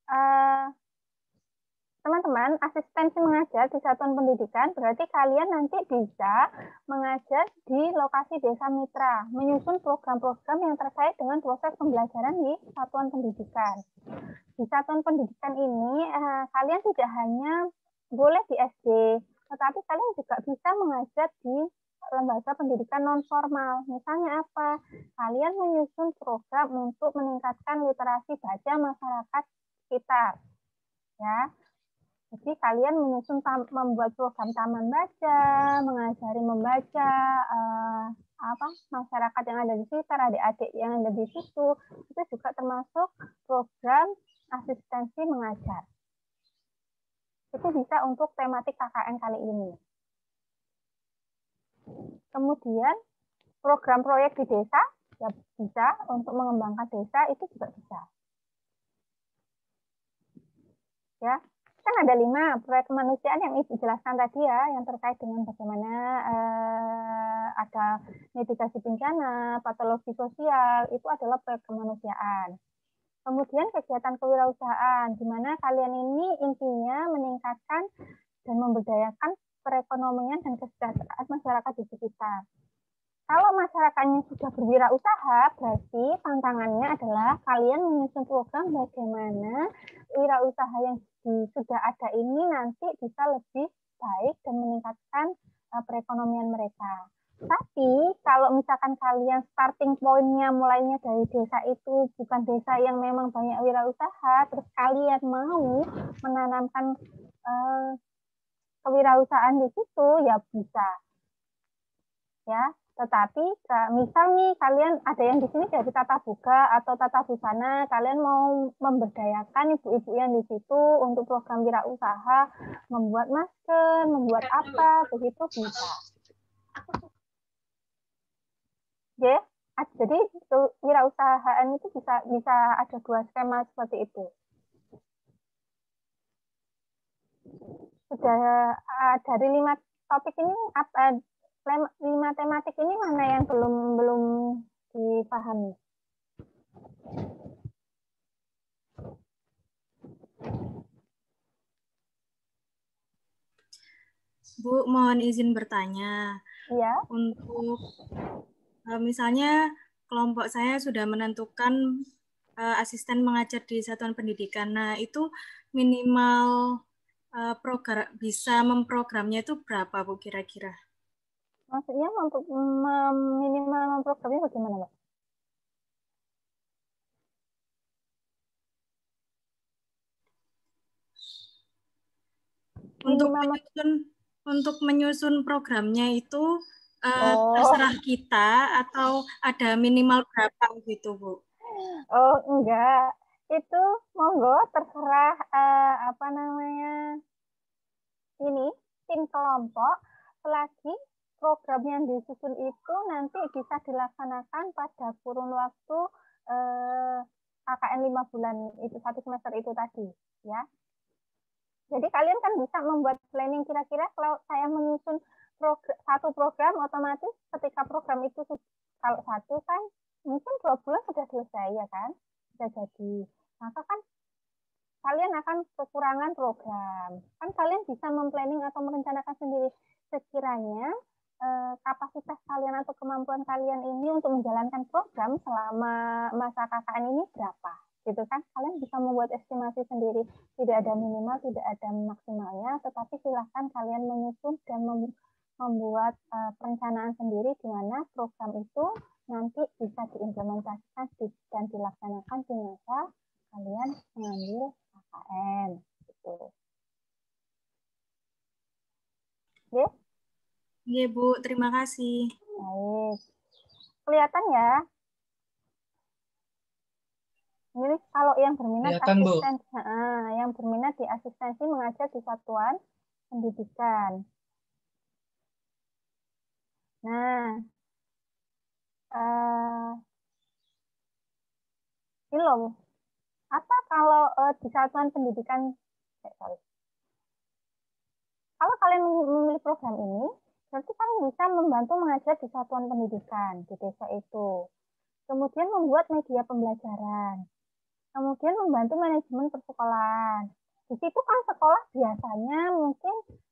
teman-teman, asistensi mengajar di satuan pendidikan berarti kalian nanti bisa mengajar di lokasi desa mitra, menyusun program-program yang terkait dengan proses pembelajaran di satuan pendidikan. Di satuan pendidikan ini, kalian tidak hanya boleh di SD, tetapi kalian juga bisa mengajar di lembaga pendidikan non formal. Misalnya apa? Kalian menyusun program untuk meningkatkan literasi baca masyarakat sekitar. Ya. Jadi kalian membuat program taman baca, mengajari membaca, masyarakat yang ada di sekitar, adik-adik yang ada di situ, itu juga termasuk program asistensi mengajar. Itu bisa untuk tematik KKN kali ini. Kemudian program proyek di desa, ya bisa untuk mengembangkan desa, itu juga bisa. Ya, kan ada 5 proyek kemanusiaan yang Ibu jelaskan tadi ya, yang terkait dengan bagaimana ada mitigasi bencana, patologi sosial, itu adalah proyek kemanusiaan. Kemudian kegiatan kewirausahaan, di mana kalian ini intinya meningkatkan dan memberdayakan perekonomian dan kesejahteraan masyarakat di sekitar. Kalau masyarakatnya sudah berwirausaha, berarti tantangannya adalah kalian menyusun program bagaimana wirausaha yang sudah ada ini nanti bisa lebih baik dan meningkatkan perekonomian mereka. Tapi kalau misalkan kalian starting point-nya mulainya dari desa itu bukan desa yang memang banyak wirausaha, terus kalian mau menanamkan kewirausahaan di situ, ya bisa. Ya, tetapi misal nih kalian ada yang di sini dari tata boga atau tata busana, kalian mau memberdayakan ibu-ibu yang di situ untuk program wirausaha, membuat masker, membuat apa, begitu bisa. Ya, jadi wirausahaan itu bisa ada 2 skema seperti itu. Sudah dari 5 topik ini 5 tematik ini mana yang belum dipahami? Bu, mohon izin bertanya. Iya. Untuk misalnya kelompok saya sudah menentukan asisten mengajar di satuan pendidikan. Nah, itu minimal program bisa memprogramnya itu berapa, Bu, kira-kira? Maksudnya untuk minimal memprogramnya bagaimana, Mbak? Untuk menyusun programnya itu terserah kita atau ada minimal berapa gitu, Bu? Oh, enggak. Itu monggo terserah ini tim kelompok, selagi program yang disusun itu nanti bisa dilaksanakan pada kurun waktu KKN 5 bulan itu 1 semester itu tadi, ya. Jadi kalian kan bisa membuat planning kira-kira kalau saya menyusun satu program, otomatis ketika program itu kalau satu kan mungkin 2 bulan sudah selesai ya kan, sudah jadi. Maka kan kalian akan kekurangan program. Kan kalian bisa memplanning atau merencanakan sendiri sekiranya kapasitas kalian atau kemampuan kalian ini untuk menjalankan program selama masa KKN ini berapa. Gitu kan, kalian bisa membuat estimasi sendiri, tidak ada minimal, tidak ada maksimalnya, tetapi silahkan kalian menyusun dan membuat perencanaan sendiri di mana program itu nanti bisa diimplementasikan dan dilaksanakan di masa kalian mengambil KKN gitu. Oke? Iya, Bu, terima kasih. Baik. Kelihatan ya? Ini kalau yang berminat yang berminat di asistensi mengajar di satuan pendidikan. Nah, ini loh, apa kalau di satuan pendidikan, kalau kalian memilih program ini, berarti kalian bisa membantu mengajar di satuan pendidikan di desa itu. Kemudian membuat media pembelajaran. Kemudian membantu manajemen persekolahan. Di situ kan sekolah biasanya mungkin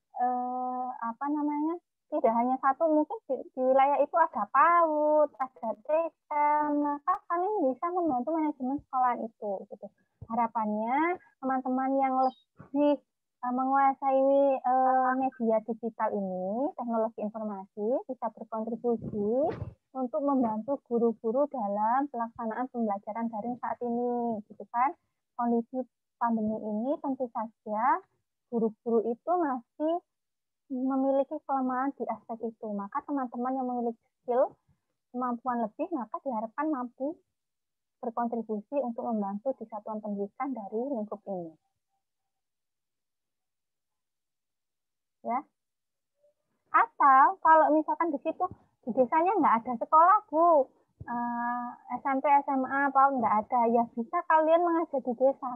tidak hanya satu, mungkin di wilayah itu ada PAUD, ada TK, maka kalian bisa membantu manajemen sekolahan itu. Gitu. Harapannya teman-teman yang lebih menguasai media digital ini, teknologi informasi, bisa berkontribusi untuk membantu guru-guru dalam pelaksanaan pembelajaran daring saat ini, gitu kan. Kondisi pandemi ini tentu saja guru-guru itu masih memiliki kelemahan di aspek itu. Maka teman-teman yang memiliki skill, kemampuan lebih, maka diharapkan mampu berkontribusi untuk membantu di satuan pendidikan dari lingkup ini. Ya. Atau kalau misalkan di situ di desanya nggak ada sekolah, Bu, SMP, SMA apa nggak ada, ya bisa kalian mengajar di desa.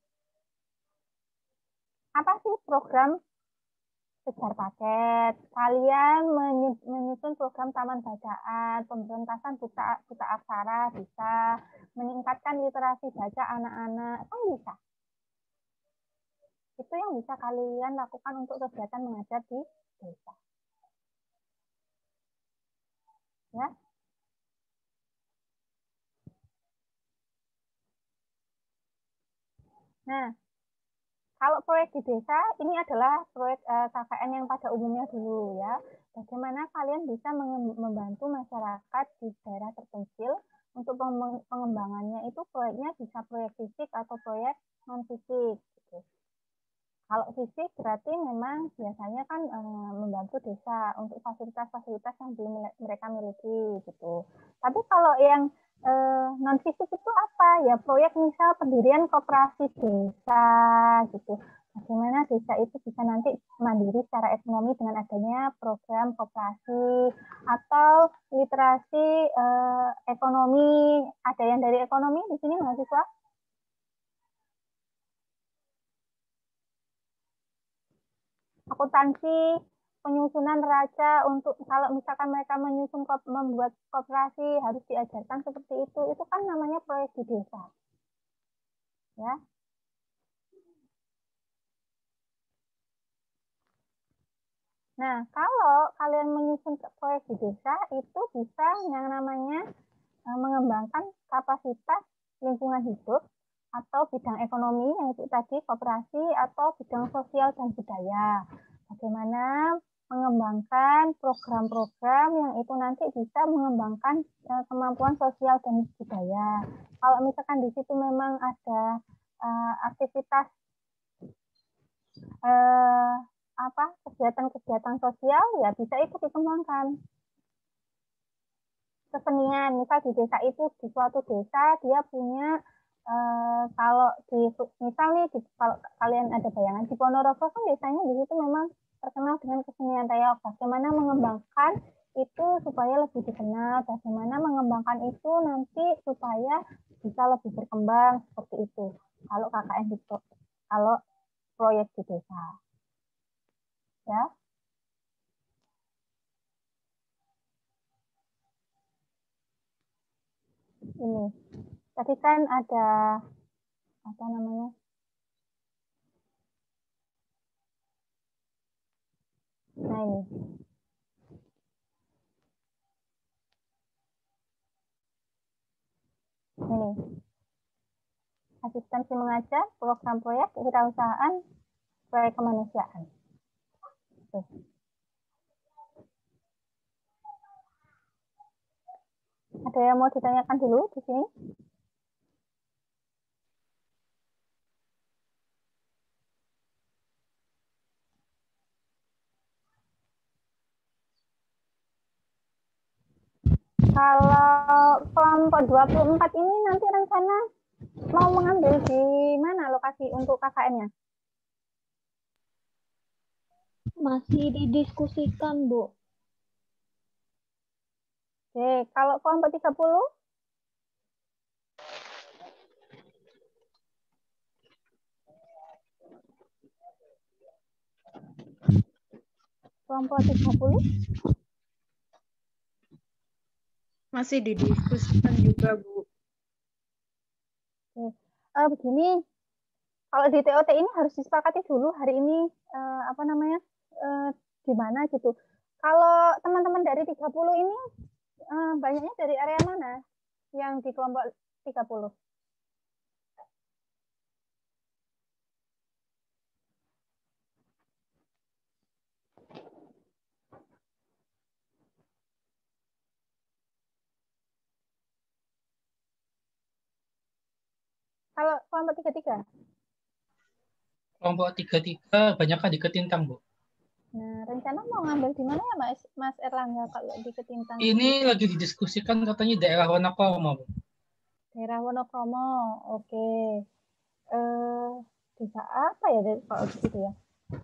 Apa sih program kejar paket? Kalian menyusun program taman bacaan, pemberantasan buta aksara bisa, meningkatkan literasi baca anak-anak, kan bisa. Itu yang bisa kalian lakukan untuk kegiatan mengajar di desa. Ya. Nah, kalau proyek di desa, ini adalah proyek KKN yang pada umumnya dulu ya. Bagaimana kalian bisa membantu masyarakat di daerah terpencil untuk pengembangannya itu proyeknya bisa proyek fisik atau proyek non-fisik. Gitu. Kalau fisik berarti memang biasanya kan membantu desa untuk fasilitas-fasilitas yang belum mereka miliki gitu. Tapi kalau yang non fisik itu apa ya, proyek misal pendirian koperasi desa gitu, bagaimana desa itu bisa nanti mandiri secara ekonomi dengan adanya program koperasi atau literasi ekonomi. Ada yang dari ekonomi di sini mahasiswa? Akuntansi, penyusunan neraca untuk kalau misalkan mereka membuat koperasi harus diajarkan seperti itu kan namanya proyek di desa. Ya. Nah, kalau kalian menyusun proyek di desa itu bisa yang namanya mengembangkan kapasitas lingkungan hidup atau bidang ekonomi yang itu tadi koperasi atau bidang sosial dan budaya. Bagaimana mengembangkan program-program yang itu nanti bisa mengembangkan kemampuan sosial dan budaya. Kalau misalkan di situ memang ada aktivitas kegiatan-kegiatan sosial, ya bisa ikut dikembangkan. Kesenian, misal di desa itu, di suatu desa dia punya kalau di misal nih kalau kalian ada bayangan di Ponorogo kan biasanya di situ memang terkenal dengan kesenian reog. Bagaimana mengembangkan itu supaya lebih dikenal, bagaimana mengembangkan itu nanti supaya bisa lebih berkembang seperti itu. Kalau KKN itu, kalau proyek di desa, ya. Ini tadi kan ada apa namanya? Nah ini. Ini. Asistensi mengajar, program proyek, kewirausahaan, proyek kemanusiaan. Tuh. Ada yang mau ditanyakan dulu di sini? Kalau kelompok 24 ini nanti rencana mau mengambil di mana lokasi untuk KKN-nya? Masih didiskusikan, Bu. Oke, kalau kelompok 30? Kelompok 30? Masih didiskusikan juga, Bu. Oke. Begini, kalau di TOT ini harus disepakati dulu hari ini di mana gitu. Kalau teman-teman dari 30 ini banyaknya dari area mana yang di kelompok 30? Kalau kelompok 33? Kelompok 33 banyak kan di Ketintang, Bu. Nah, rencana mau ngambil di mana ya Mas Erlangga kalau di Ketintang? Ini lagi didiskusikan katanya daerah Wonokromo, Bu. Daerah Wonokromo, oke. Desa apa ya kalau gitu ya?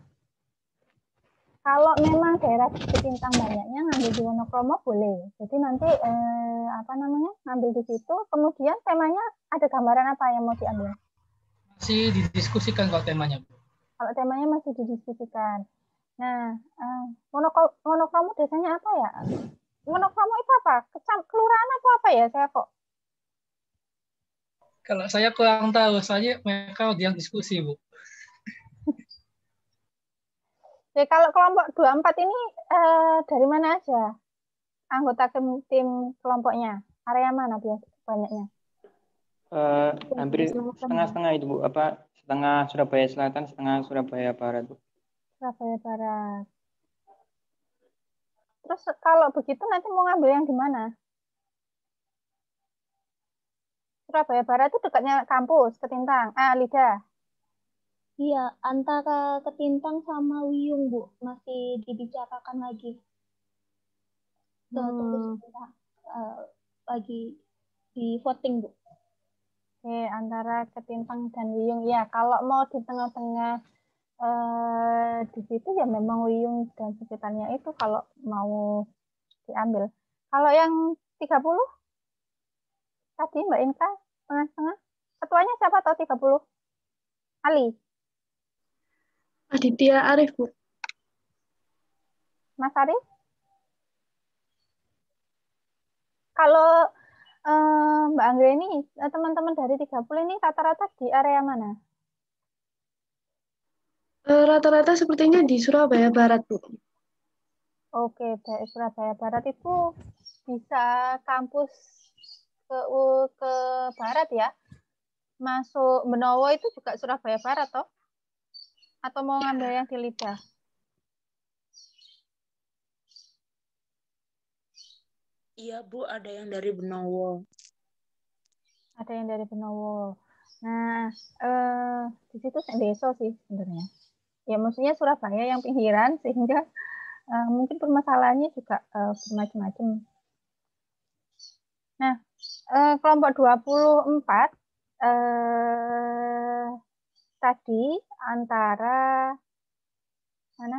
Kalau memang daerah Ketintang banyaknya ngambil di Wonokromo boleh. Jadi nanti ngambil di situ. Kemudian temanya ada gambaran apa yang mau diambil? Masih didiskusikan kalau temanya, Bu. Kalau temanya masih didiskusikan. Nah, Wonokromo desanya apa ya? Wonokromo itu apa? Kelurahan atau apa ya? Saya kok. Kalau saya kurang tahu, soalnya mereka yang diskusi, Bu. Ya, kalau kelompok 24 ini dari mana aja? Anggota tim kelompoknya? Area mana banyaknya? Hampir setengah-setengah itu, Bu. Setengah Surabaya Selatan, setengah Surabaya Barat, Bu. Surabaya Barat. Terus kalau begitu nanti mau ngambil yang di mana? Surabaya Barat itu dekatnya kampus, Ketintang, Lida. Iya, antara Ketintang sama Wiyung, Bu. Masih dibicarakan lagi. Tunggu sebentar. Lagi di voting, Bu. Oke, antara Ketintang dan Wiyung. Ya, kalau mau di tengah-tengah di situ ya memang Wiyung dan sekitarnya itu kalau mau diambil. Kalau yang 30 tadi Mbak Inka tengah-tengah. Ketuanya siapa atau 30? Ali. Aditya Arif, Bu. Mas Arif? Kalau Mbak Anggra ini, teman-teman dari 30 ini rata-rata di area mana? Rata-rata sepertinya di Surabaya Barat, Bu. Oke, dari Surabaya Barat itu bisa kampus ke barat ya? Masuk Benowo itu juga Surabaya Barat toh? Atau mau ngambil yang di Lidah? Iya, Bu, ada yang dari Benowo. Ada yang dari Benowo. Nah, di situ Deso sih sebenarnya. Ya, maksudnya Surabaya yang pinggiran sehingga mungkin permasalahannya juga bermacam-macam. Nah, kelompok 24 tadi antara mana?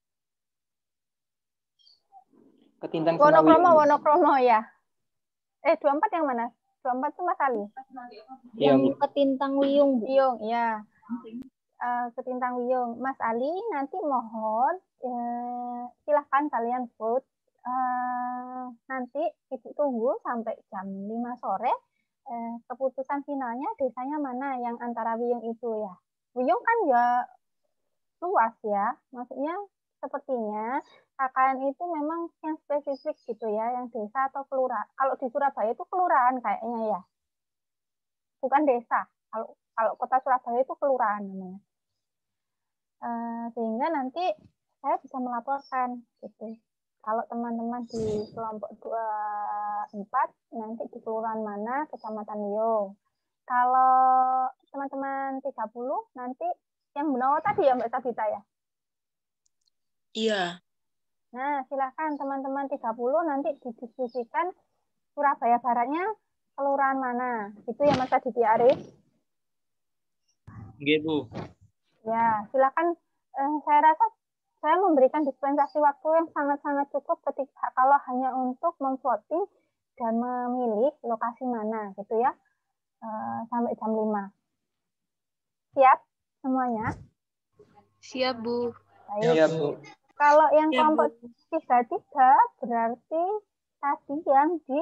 Ketintang sama Wonokromo ya. 24 yang mana? 24 itu Mas Ali. Yang Ketintang Wiyung, Bu. Wiyung, ya. Ketintang Wiyung. Mas Ali, nanti mohon silahkan kalian vote. Nanti Ibu tunggu sampai jam 5 sore. Keputusan finalnya desanya mana yang antara Wiyung itu ya. Wiyung kan ya luas ya. Maksudnya sepertinya KKN itu memang yang spesifik gitu ya, yang desa atau kelurahan. Kalau di Surabaya itu kelurahan kayaknya ya. Bukan desa. Kalau kota Surabaya itu kelurahan namanya. Sehingga nanti saya bisa melaporkan gitu. Kalau teman-teman di kelompok 24 nanti di kelurahan mana, Kecamatan Wiyung. Kalau teman-teman 30 nanti yang Benowo tadi ya Mbak Sabita ya? Iya. Nah, silakan teman-teman 30 nanti didiskusikan Surabaya Baratnya kelurahan mana. Itu ya Mas Aditya Arif? Nggih, Bu. Ya, silakan. Saya rasa saya memberikan dispensasi waktu yang sangat-sangat cukup ketika kalau hanya untuk memvoting dan memilih lokasi mana gitu ya. Sampai jam 5. Siap semuanya? Siap, Bu. Baik. Siap, Bu. Kalau yang kelompok 33 berarti tadi yang di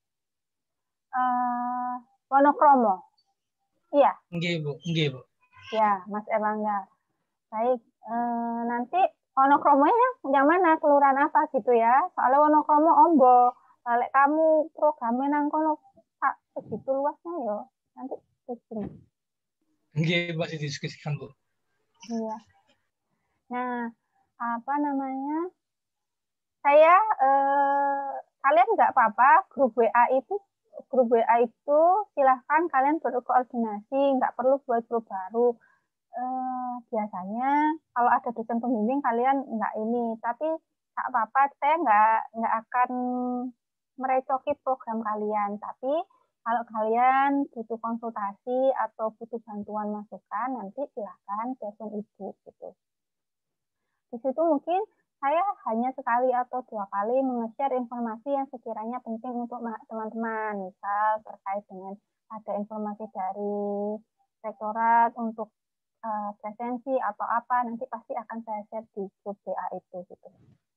Wonokromo. Iya. Nggih, Bu. Nggih, Bu. Ya, Mas Erlangga. Baik, nanti Wonokromonya yang mana, kelurahan apa gitu ya. Soalnya Wonokromo ombo. Balik kamu programnya nang kono segitu luasnya ya. Nanti pusing. Nggih, masih diskusikan, Bu. Iya. Nah, apa namanya? Saya kalian nggak apa-apa grup WA itu silahkan kalian berkoordinasi, nggak perlu buat grup baru. biasanya kalau ada dosen pembimbing kalian nggak ini, tapi nggak apa-apa, saya nggak akan merecoki program kalian. Tapi kalau kalian butuh konsultasi atau butuh bantuan masukan, nanti silakan telepon ibu gitu. Di situ mungkin saya hanya sekali atau 2 kali menge-share informasi yang sekiranya penting untuk teman-teman. Misal terkait dengan ada informasi dari rektorat untuk presensi atau apa, nanti pasti akan saya share di grup WA itu gitu.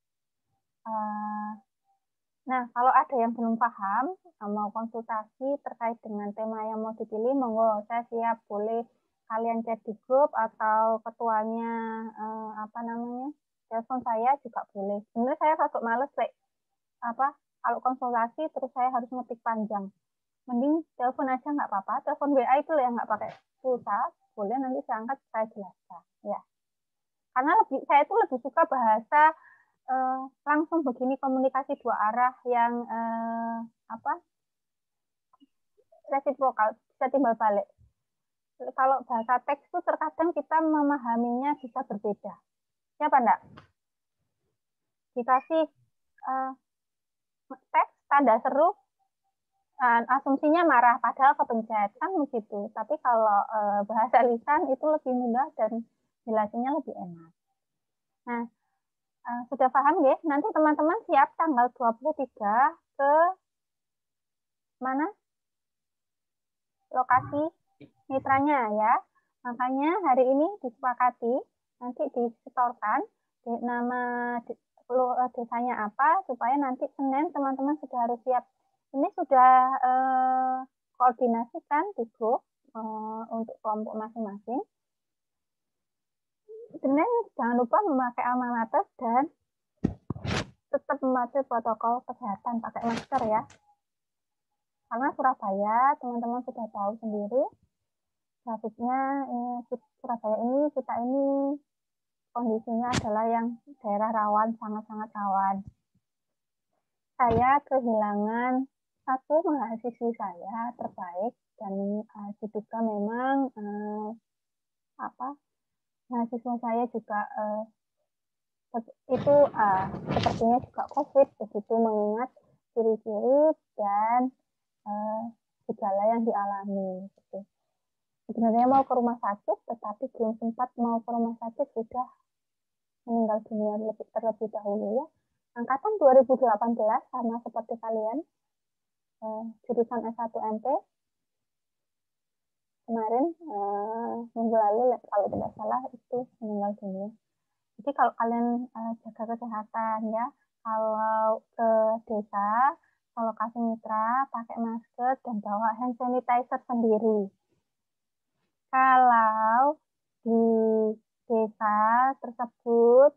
Nah, kalau ada yang belum paham, mau konsultasi terkait dengan tema yang mau dipilih, monggo, saya siap, boleh kalian chat di grup atau ketuanya telepon saya juga boleh. Sebenarnya saya agak males kalau konsultasi terus saya harus ngetik panjang. Mending telepon aja nggak apa-apa, telepon WA itu yang nggak pakai pulsa, boleh nanti saya angkat, saya jelaskan. Ya. Karena saya itu lebih suka bahasa langsung begini, komunikasi 2 arah yang resiprokal, bisa timbal balik. Kalau bahasa teks itu terkadang kita memahaminya bisa berbeda. Siapa enggak? Dikasih teks tanda seru, asumsinya marah, padahal kepencet, kan begitu. Tapi kalau bahasa lisan itu lebih mudah dan jelasinnya lebih enak. Nah, sudah paham ya? Nanti teman-teman siap tanggal 23 ke mana? Lokasi mitranya ya. Makanya hari ini disepakati, nanti disetorkan nama desanya apa, supaya nanti Senin teman-teman sudah harus siap. Ini sudah koordinasikan di grup untuk kelompok masing-masing. Senin jangan lupa memakai alma mater dan tetap mematuhi protokol kesehatan, pakai masker ya. Karena Surabaya, teman-teman sudah tahu sendiri, grafiknya Surabaya ini, kita ini kondisinya adalah yang daerah rawan, sangat-sangat rawan. Saya kehilangan satu mahasiswi saya terbaik, dan diduga memang mahasiswa saya juga itu sepertinya juga COVID, begitu mengingat ciri-ciri dan gejala yang dialami. Gitu. Sebenarnya mau ke rumah sakit, tetapi belum sempat mau ke rumah sakit, sudah meninggal dunia terlebih dahulu ya. Angkatan 2018 sama seperti kalian, jurusan S1 MP, kemarin minggu lalu kalau tidak salah itu meninggal dunia. Jadi kalau kalian jaga kesehatan ya, kalau ke desa, ke lokasi mitra, pakai masker dan bawa hand sanitizer sendiri. Kalau di desa tersebut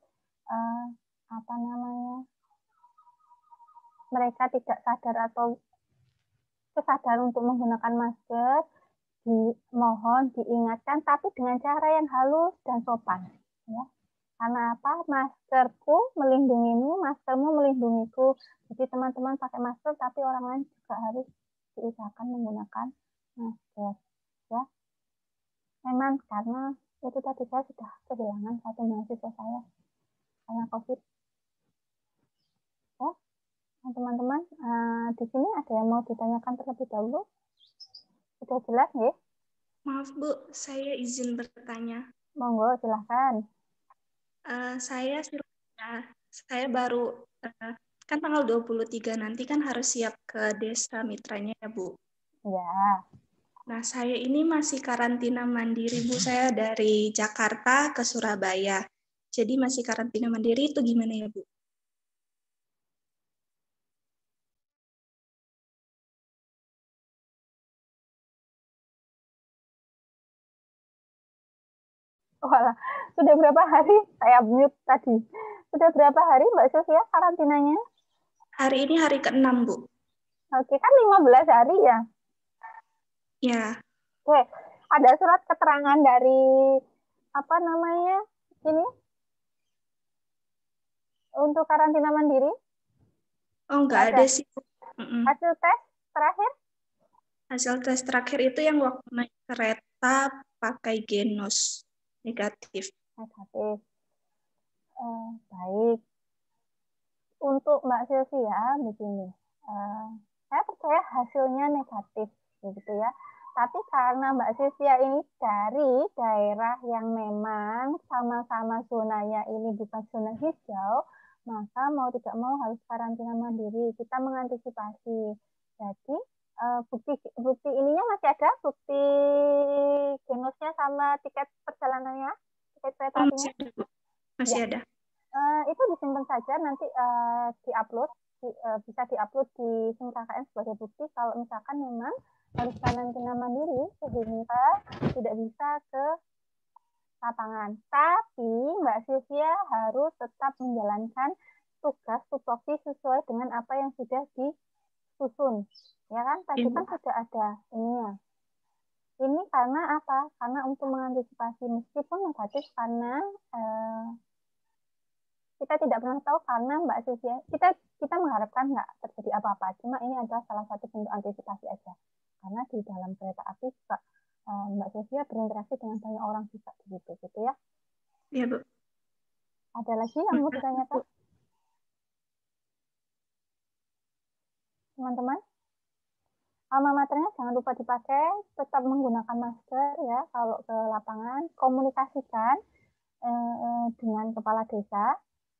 mereka tidak sadar atau kesadaran untuk menggunakan masker, dimohon diingatkan, tapi dengan cara yang halus dan sopan ya. Karena apa? Maskerku melindungimu, maskermu melindungiku. Jadi teman-teman pakai masker, tapi orang lain juga harus diusahakan menggunakan masker ya. Memang karena itu tadi saya sudah kehilangan satu mahasiswa saya karena COVID. Ya, teman-teman, di sini ada yang mau ditanyakan terlebih dahulu? Sudah jelas ya? Maaf Bu, saya izin bertanya. Monggo, silahkan. Saya baru kan tanggal 23 nanti kan harus siap ke desa mitranya ya Bu. Ya. Nah, saya ini masih karantina mandiri Bu, saya dari Jakarta ke Surabaya. Jadi masih karantina mandiri itu gimana ya Bu? Walah, sudah berapa hari? Saya mute tadi. Sudah berapa hari Mbak Sofia karantinanya? Hari ini hari ke-6, Bu. Oke, kan 15 hari ya? Ya. Oke, ada surat keterangan dari ini? Untuk karantina mandiri? Oh, enggak ada sih. Hasil tes terakhir? Hasil tes terakhir itu yang waktu naik kereta pakai Genos. Negatif. Negatif. Baik. Untuk Mbak Sylvia begini, saya percaya hasilnya negatif, begitu ya. Tapi karena Mbak Sylvia ini dari daerah yang memang sama-sama zonanya ini bukan zona hijau, maka mau tidak mau harus karantina mandiri. Kita mengantisipasi. Jadi bukti ininya masih ada, bukti genosnya sama tiket perjalanannya, tiket kereta apinya. Masih Ya. ada. Itu disimpan saja, nanti diupload, bisa diupload di SIM KKN sebagai bukti kalau misalkan memang harus karantina mandiri sehingga tidak bisa ke lapangan. Tapi Mbak Sylvia harus tetap menjalankan tugas tupoksi sesuai dengan apa yang sudah disusun. Ya kan, tadi kan sudah ada ininya. Ini karena apa? Karena untuk mengantisipasi meskipun negatif karena kita tidak pernah tahu karena Mbak Sylvia, kita mengharapkan nggak terjadi apa-apa. Cuma ini adalah salah satu bentuk antisipasi aja. Karena di dalam kereta api juga Mbak Sylvia berinteraksi dengan banyak orang juga begitu, gitu ya. Iya, Bu. Ada lagi yang mau ditanyakan? Teman-teman? Alma maternya jangan lupa dipakai, tetap menggunakan masker ya kalau ke lapangan, komunikasikan dengan kepala desa.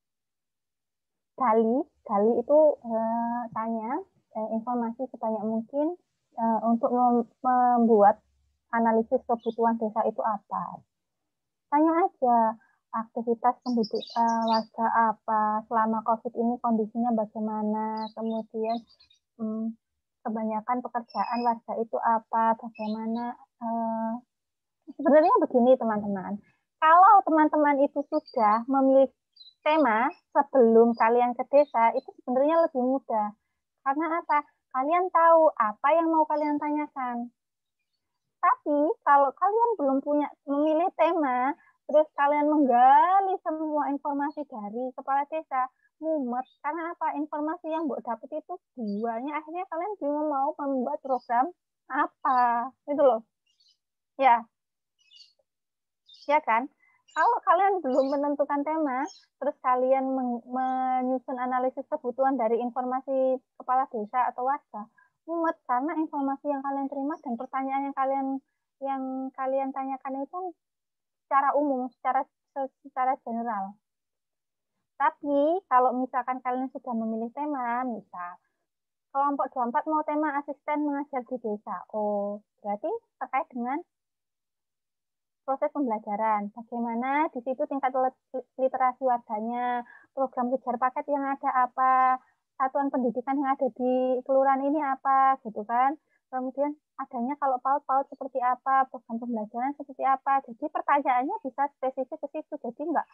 Gali itu tanya informasi sebanyak mungkin untuk membuat analisis kebutuhan desa itu apa. Tanya aja aktivitas penduduk warga apa, selama COVID ini kondisinya bagaimana, kemudian kebanyakan pekerjaan warga itu apa, bagaimana. Sebenarnya begini teman-teman, kalau teman-teman itu sudah memiliki tema sebelum kalian ke desa, itu sebenarnya lebih mudah. Karena apa? Kalian tahu apa yang mau kalian tanyakan. Tapi kalau kalian belum memilih tema, terus kalian menggali semua informasi dari kepala desa, mumet. Karena apa? Informasi yang Mbok dapat itu duanya, akhirnya kalian bingung mau membuat program apa. Itu loh. Ya. Ya kan? Kalau kalian belum menentukan tema, terus kalian menyusun analisis kebutuhan dari informasi kepala desa atau warga, mumet karena informasi yang kalian terima dan pertanyaan yang kalian tanyakan itu secara umum, secara general. Tapi kalau misalkan kalian sudah memilih tema, misal kelompok 24 mau tema asisten mengajar di desa. Oh, berarti terkait dengan proses pembelajaran, bagaimana di situ tingkat literasi warganya, program kejar paket yang ada apa, satuan pendidikan yang ada di kelurahan ini apa, gitu kan. Kemudian adanya kalau PAUD seperti apa, program pembelajaran seperti apa. Jadi pertanyaannya bisa spesifik ke situ, jadi nggak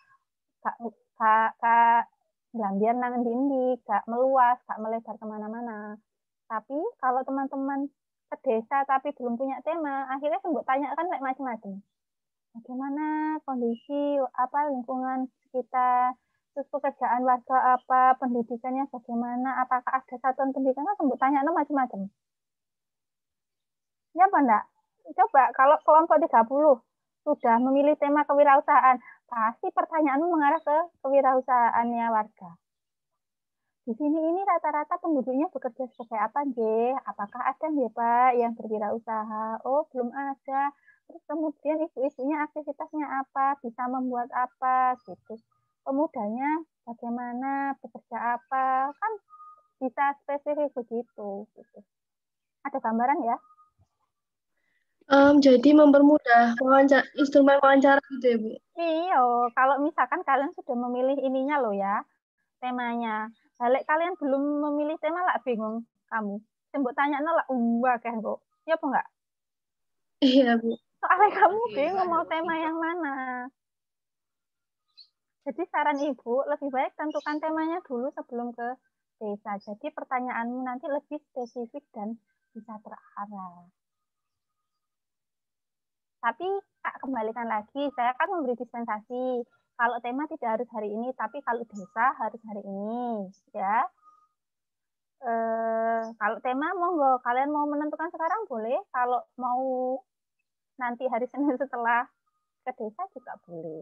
gambiar nang dindi, nggak meluas, nggak melebar kemana-mana. Tapi kalau teman-teman ke desa tapi belum punya tema, akhirnya sebut tanyakan kayak macam-macam. Bagaimana kondisi lingkungan sekitar, terus pekerjaan warga apa, pendidikannya bagaimana, apakah ada satuan pendidikan, kan sebut tanya macam-macam. Ya apa enggak? Coba kalau kelompok 30 sudah memilih tema kewirausahaan, pasti pertanyaanmu mengarah ke kewirausahaannya warga. Di sini ini rata-rata penduduknya bekerja sebagai apa, nggih? Apakah ada nggih, Pak, yang berwirausaha? Oh, belum ada. Terus kemudian isu-isunya aktivitasnya apa, bisa membuat apa, gitu. Pemudanya bagaimana, bekerja apa, kan bisa spesifik begitu. Gitu. Ada gambaran ya? Jadi mempermudah instrumen wawancara gitu ya, Bu? Iya, kalau misalkan kalian sudah memilih ininya loh ya, temanya. Balik kalian belum memilih tema lah bingung kamu. Sembuk tanya nolak kan, Bu. Ya apa enggak? Iya, Bu. Soalnya kamu bingung mau tema yang mana. Jadi saran Ibu, lebih baik tentukan temanya dulu sebelum ke desa. Jadi pertanyaanmu nanti lebih spesifik dan bisa terarah. Tapi tak kembalikan lagi, saya kan memberi dispensasi. Kalau tema tidak harus hari ini, tapi kalau desa harus hari ini. Ya. Kalau tema monggo, kalian mau menentukan sekarang boleh. Kalau mau nanti hari Senin setelah ke desa juga boleh.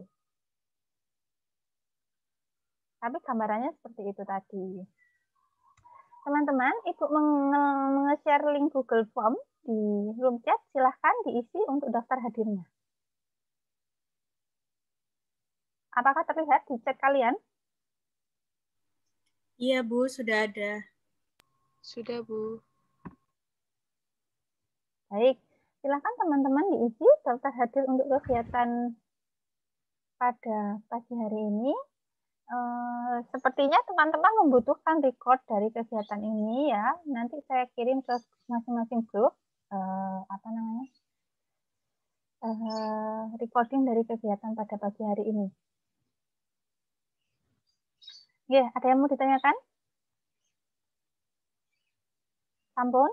Tapi gambarannya seperti itu tadi. Teman-teman, Ibu nge-share link Google Form di room chat, silahkan diisi untuk daftar hadirnya. Apakah terlihat di chat kalian? Iya, Bu, sudah ada. Sudah, Bu. Baik, silahkan teman-teman diisi daftar hadir untuk kegiatan pada pagi hari ini. Sepertinya teman-teman membutuhkan record dari kegiatan ini ya. Nanti saya kirim ke masing-masing grup recording dari kegiatan pada pagi hari ini. Ya, ada yang mau ditanyakan? Sampun?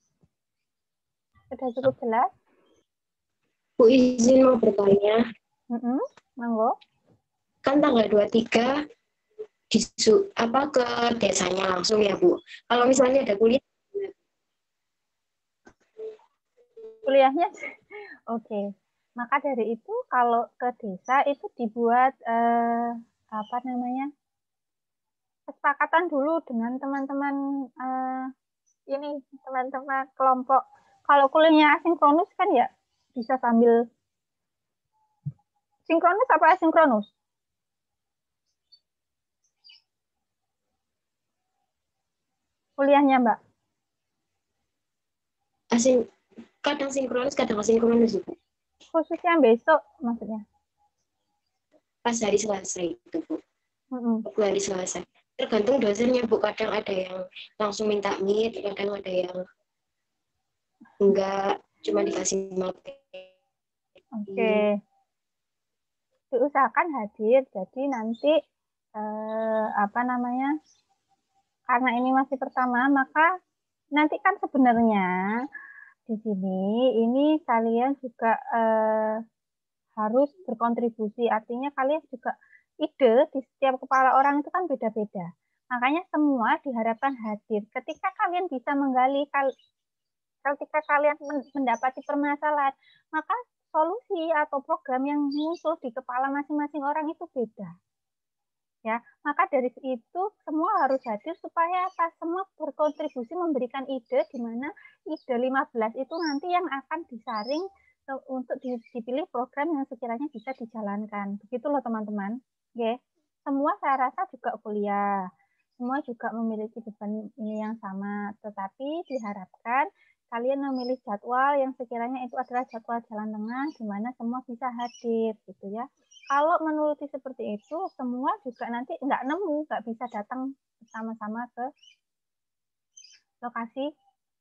Sudah cukup jelas? Bu, izin mau bertanya. Monggo. Kan tanggal 23 ke desanya langsung ya, Bu. Kalau misalnya ada kuliah. Kuliahnya? Oke. Maka dari itu kalau ke desa itu dibuat kesepakatan dulu dengan teman-teman teman-teman kelompok. Kalau kuliahnya asinkronus kan ya bisa sambil sinkronus apa asinkronus? Kuliahnya, Mbak? Kadang sinkronus, kadang asinkronus, Bu. Khususnya besok maksudnya? Pas hari Selasa itu, Bu. Hari Selasa. Tergantung dosennya, Bu. Kadang ada yang langsung minta meet, kadang ada yang enggak, cuma dikasih materi. Oke. Diusahakan hadir, jadi nanti karena ini masih pertama, maka nanti kan sebenarnya di sini ini kalian juga harus berkontribusi, artinya kalian juga ide di setiap kepala orang itu kan beda-beda. Makanya semua diharapkan hadir. Ketika kalian bisa menggali, ketika kalian mendapati permasalahan, maka solusi atau program yang muncul di kepala masing-masing orang itu beda. Ya, maka dari itu semua harus hadir supaya semua berkontribusi memberikan ide di mana ide 15 itu nanti yang akan disaring untuk dipilih program yang sekiranya bisa dijalankan. Begitu loh teman-teman. Oke. Semua saya rasa juga kuliah. Semua juga memiliki beban ini yang sama, tetapi diharapkan kalian memilih jadwal yang sekiranya itu adalah jadwal jalan tengah di mana semua bisa hadir gitu ya. Kalau menuruti seperti itu, semua juga nanti nggak bisa datang bersama-sama ke lokasi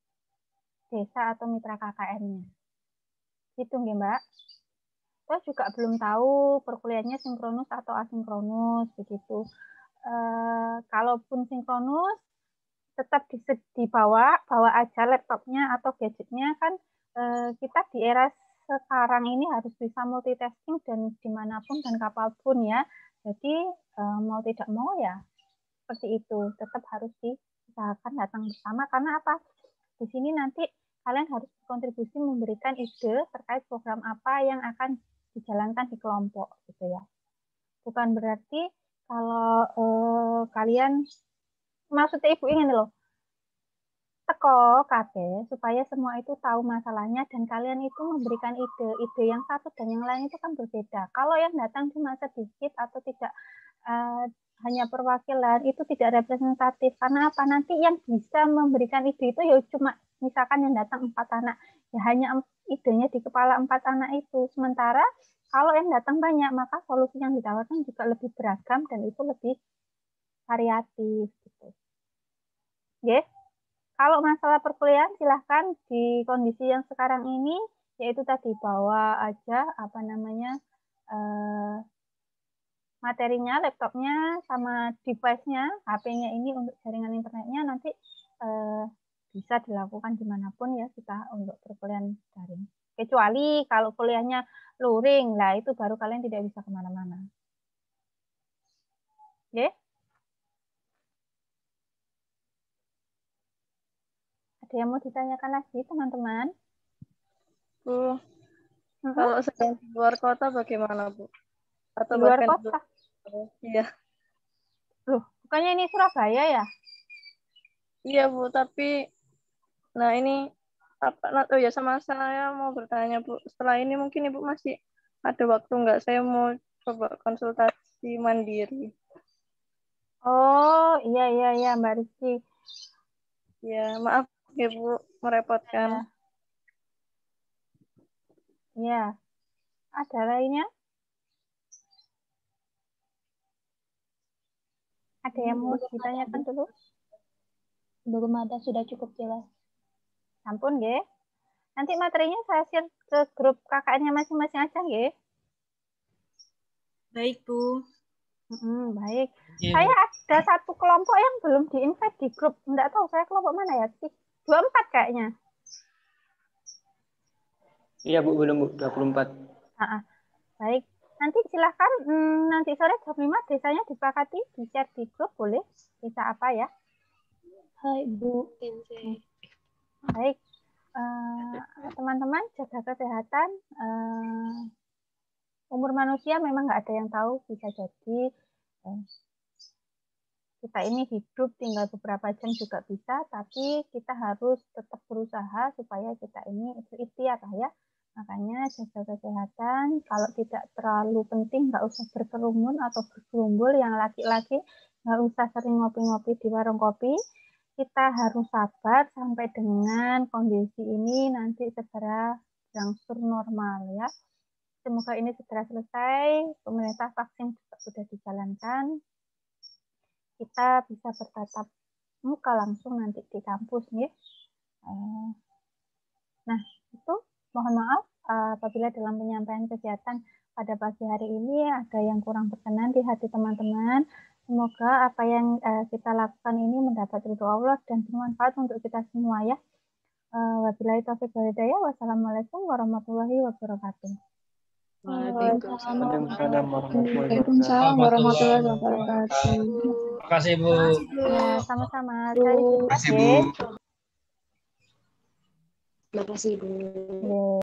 desa atau mitra KKN-nya. Gitu nggih, Mbak. Saya juga belum tahu perkuliahannya sinkronus atau asinkronus begitu. Kalaupun sinkronus, tetap dibawa aja laptopnya atau gadgetnya kan kita di era sekarang ini harus bisa multitasking dan dimanapun dan kapanpun ya. Jadi mau tidak mau ya seperti itu. Tetap harus diusahakan datang bersama karena apa? Di sini nanti kalian harus berkontribusi memberikan ide terkait program apa yang akan dijalankan di kelompok gitu ya. Bukan berarti kalau kalian maksudnya Ibu ingin loh teko kabeh supaya semua itu tahu masalahnya dan kalian itu memberikan ide yang satu dan yang lain itu kan berbeda. Kalau yang datang cuma sedikit atau tidak hanya perwakilan itu tidak representatif karena apa nanti yang bisa memberikan ide itu ya cuma misalkan yang datang 4 anak ya hanya idenya di kepala 4 anak itu. Sementara kalau yang datang banyak maka solusi yang ditawarkan juga lebih beragam dan itu lebih variatif gitu. Yes. Kalau masalah perkuliahan silahkan di kondisi yang sekarang ini yaitu tadi bawa aja materinya, laptopnya sama device-nya, HP-nya ini untuk jaringan internetnya nanti bisa dilakukan dimanapun ya kita untuk perkuliahan daring. Kecuali kalau kuliahnya luring, lah itu baru kalian tidak bisa kemana-mana. Oke? Ada yang mau ditanyakan lagi, teman-teman? Kalau sedang di luar kota bagaimana, Bu? Atau Di luar bahkan kota? Iya. Loh, bukannya ini Surabaya ya? Iya, Bu, tapi nah ini oh ya, sama saya mau bertanya, Bu. Setelah ini mungkin Ibu masih ada waktu nggak? Saya mau coba konsultasi mandiri. Oh, iya Mbak Rizky. Ya, maaf ya, Bu, merepotkan. Iya. Ada lainnya? Ada yang mau ditanyakan dulu? Belum ada, sudah cukup jelas. Ampun, nggih. Nanti materinya saya share ke grup KKN-nya masing-masing aja, nggih. Baik, Bu. Baik. Iya, Saya Bu. ada satu kelompok yang belum di-invite di grup. Enggak tahu saya kelompok mana ya? 24 kayaknya. Iya, Bu, belum, Bu. 24. Baik. Nanti silahkan nanti sore jam 5 desanya disepakati, di-share di grup, boleh? Bisa apa ya? Hai, Bu. Baik. Teman-teman, jaga kesehatan. Umur manusia memang nggak ada yang tahu, bisa jadi kita ini hidup tinggal beberapa jam juga bisa, tapi kita harus tetap berusaha supaya kita ini ikhtiar ya. Makanya jaga kesehatan, kalau tidak terlalu penting nggak usah berkerumun atau bergerumbul, yang laki-laki nggak usah sering ngopi-ngopi di warung kopi. Kita harus sabar sampai dengan kondisi ini nanti segera berangsur normal ya. Semoga ini segera selesai, pemerintah vaksin juga sudah dijalankan, kita bisa bertatap muka langsung nanti di kampus nih. Nah, itu mohon maaf apabila dalam penyampaian kegiatan pada pagi hari ini ada yang kurang berkenan di hati teman-teman. Semoga apa yang kita lakukan ini mendapat ridho Allah dan bermanfaat untuk kita semua ya. Wabillahi taufiq wal hidayah. Wassalamualaikum warahmatullahi wabarakatuh. Waalaikumsalam warahmatullahi wabarakatuh. Terima kasih, Bu. Ya, sama-sama. Terima kasih, Bu. Terima kasih, Bu.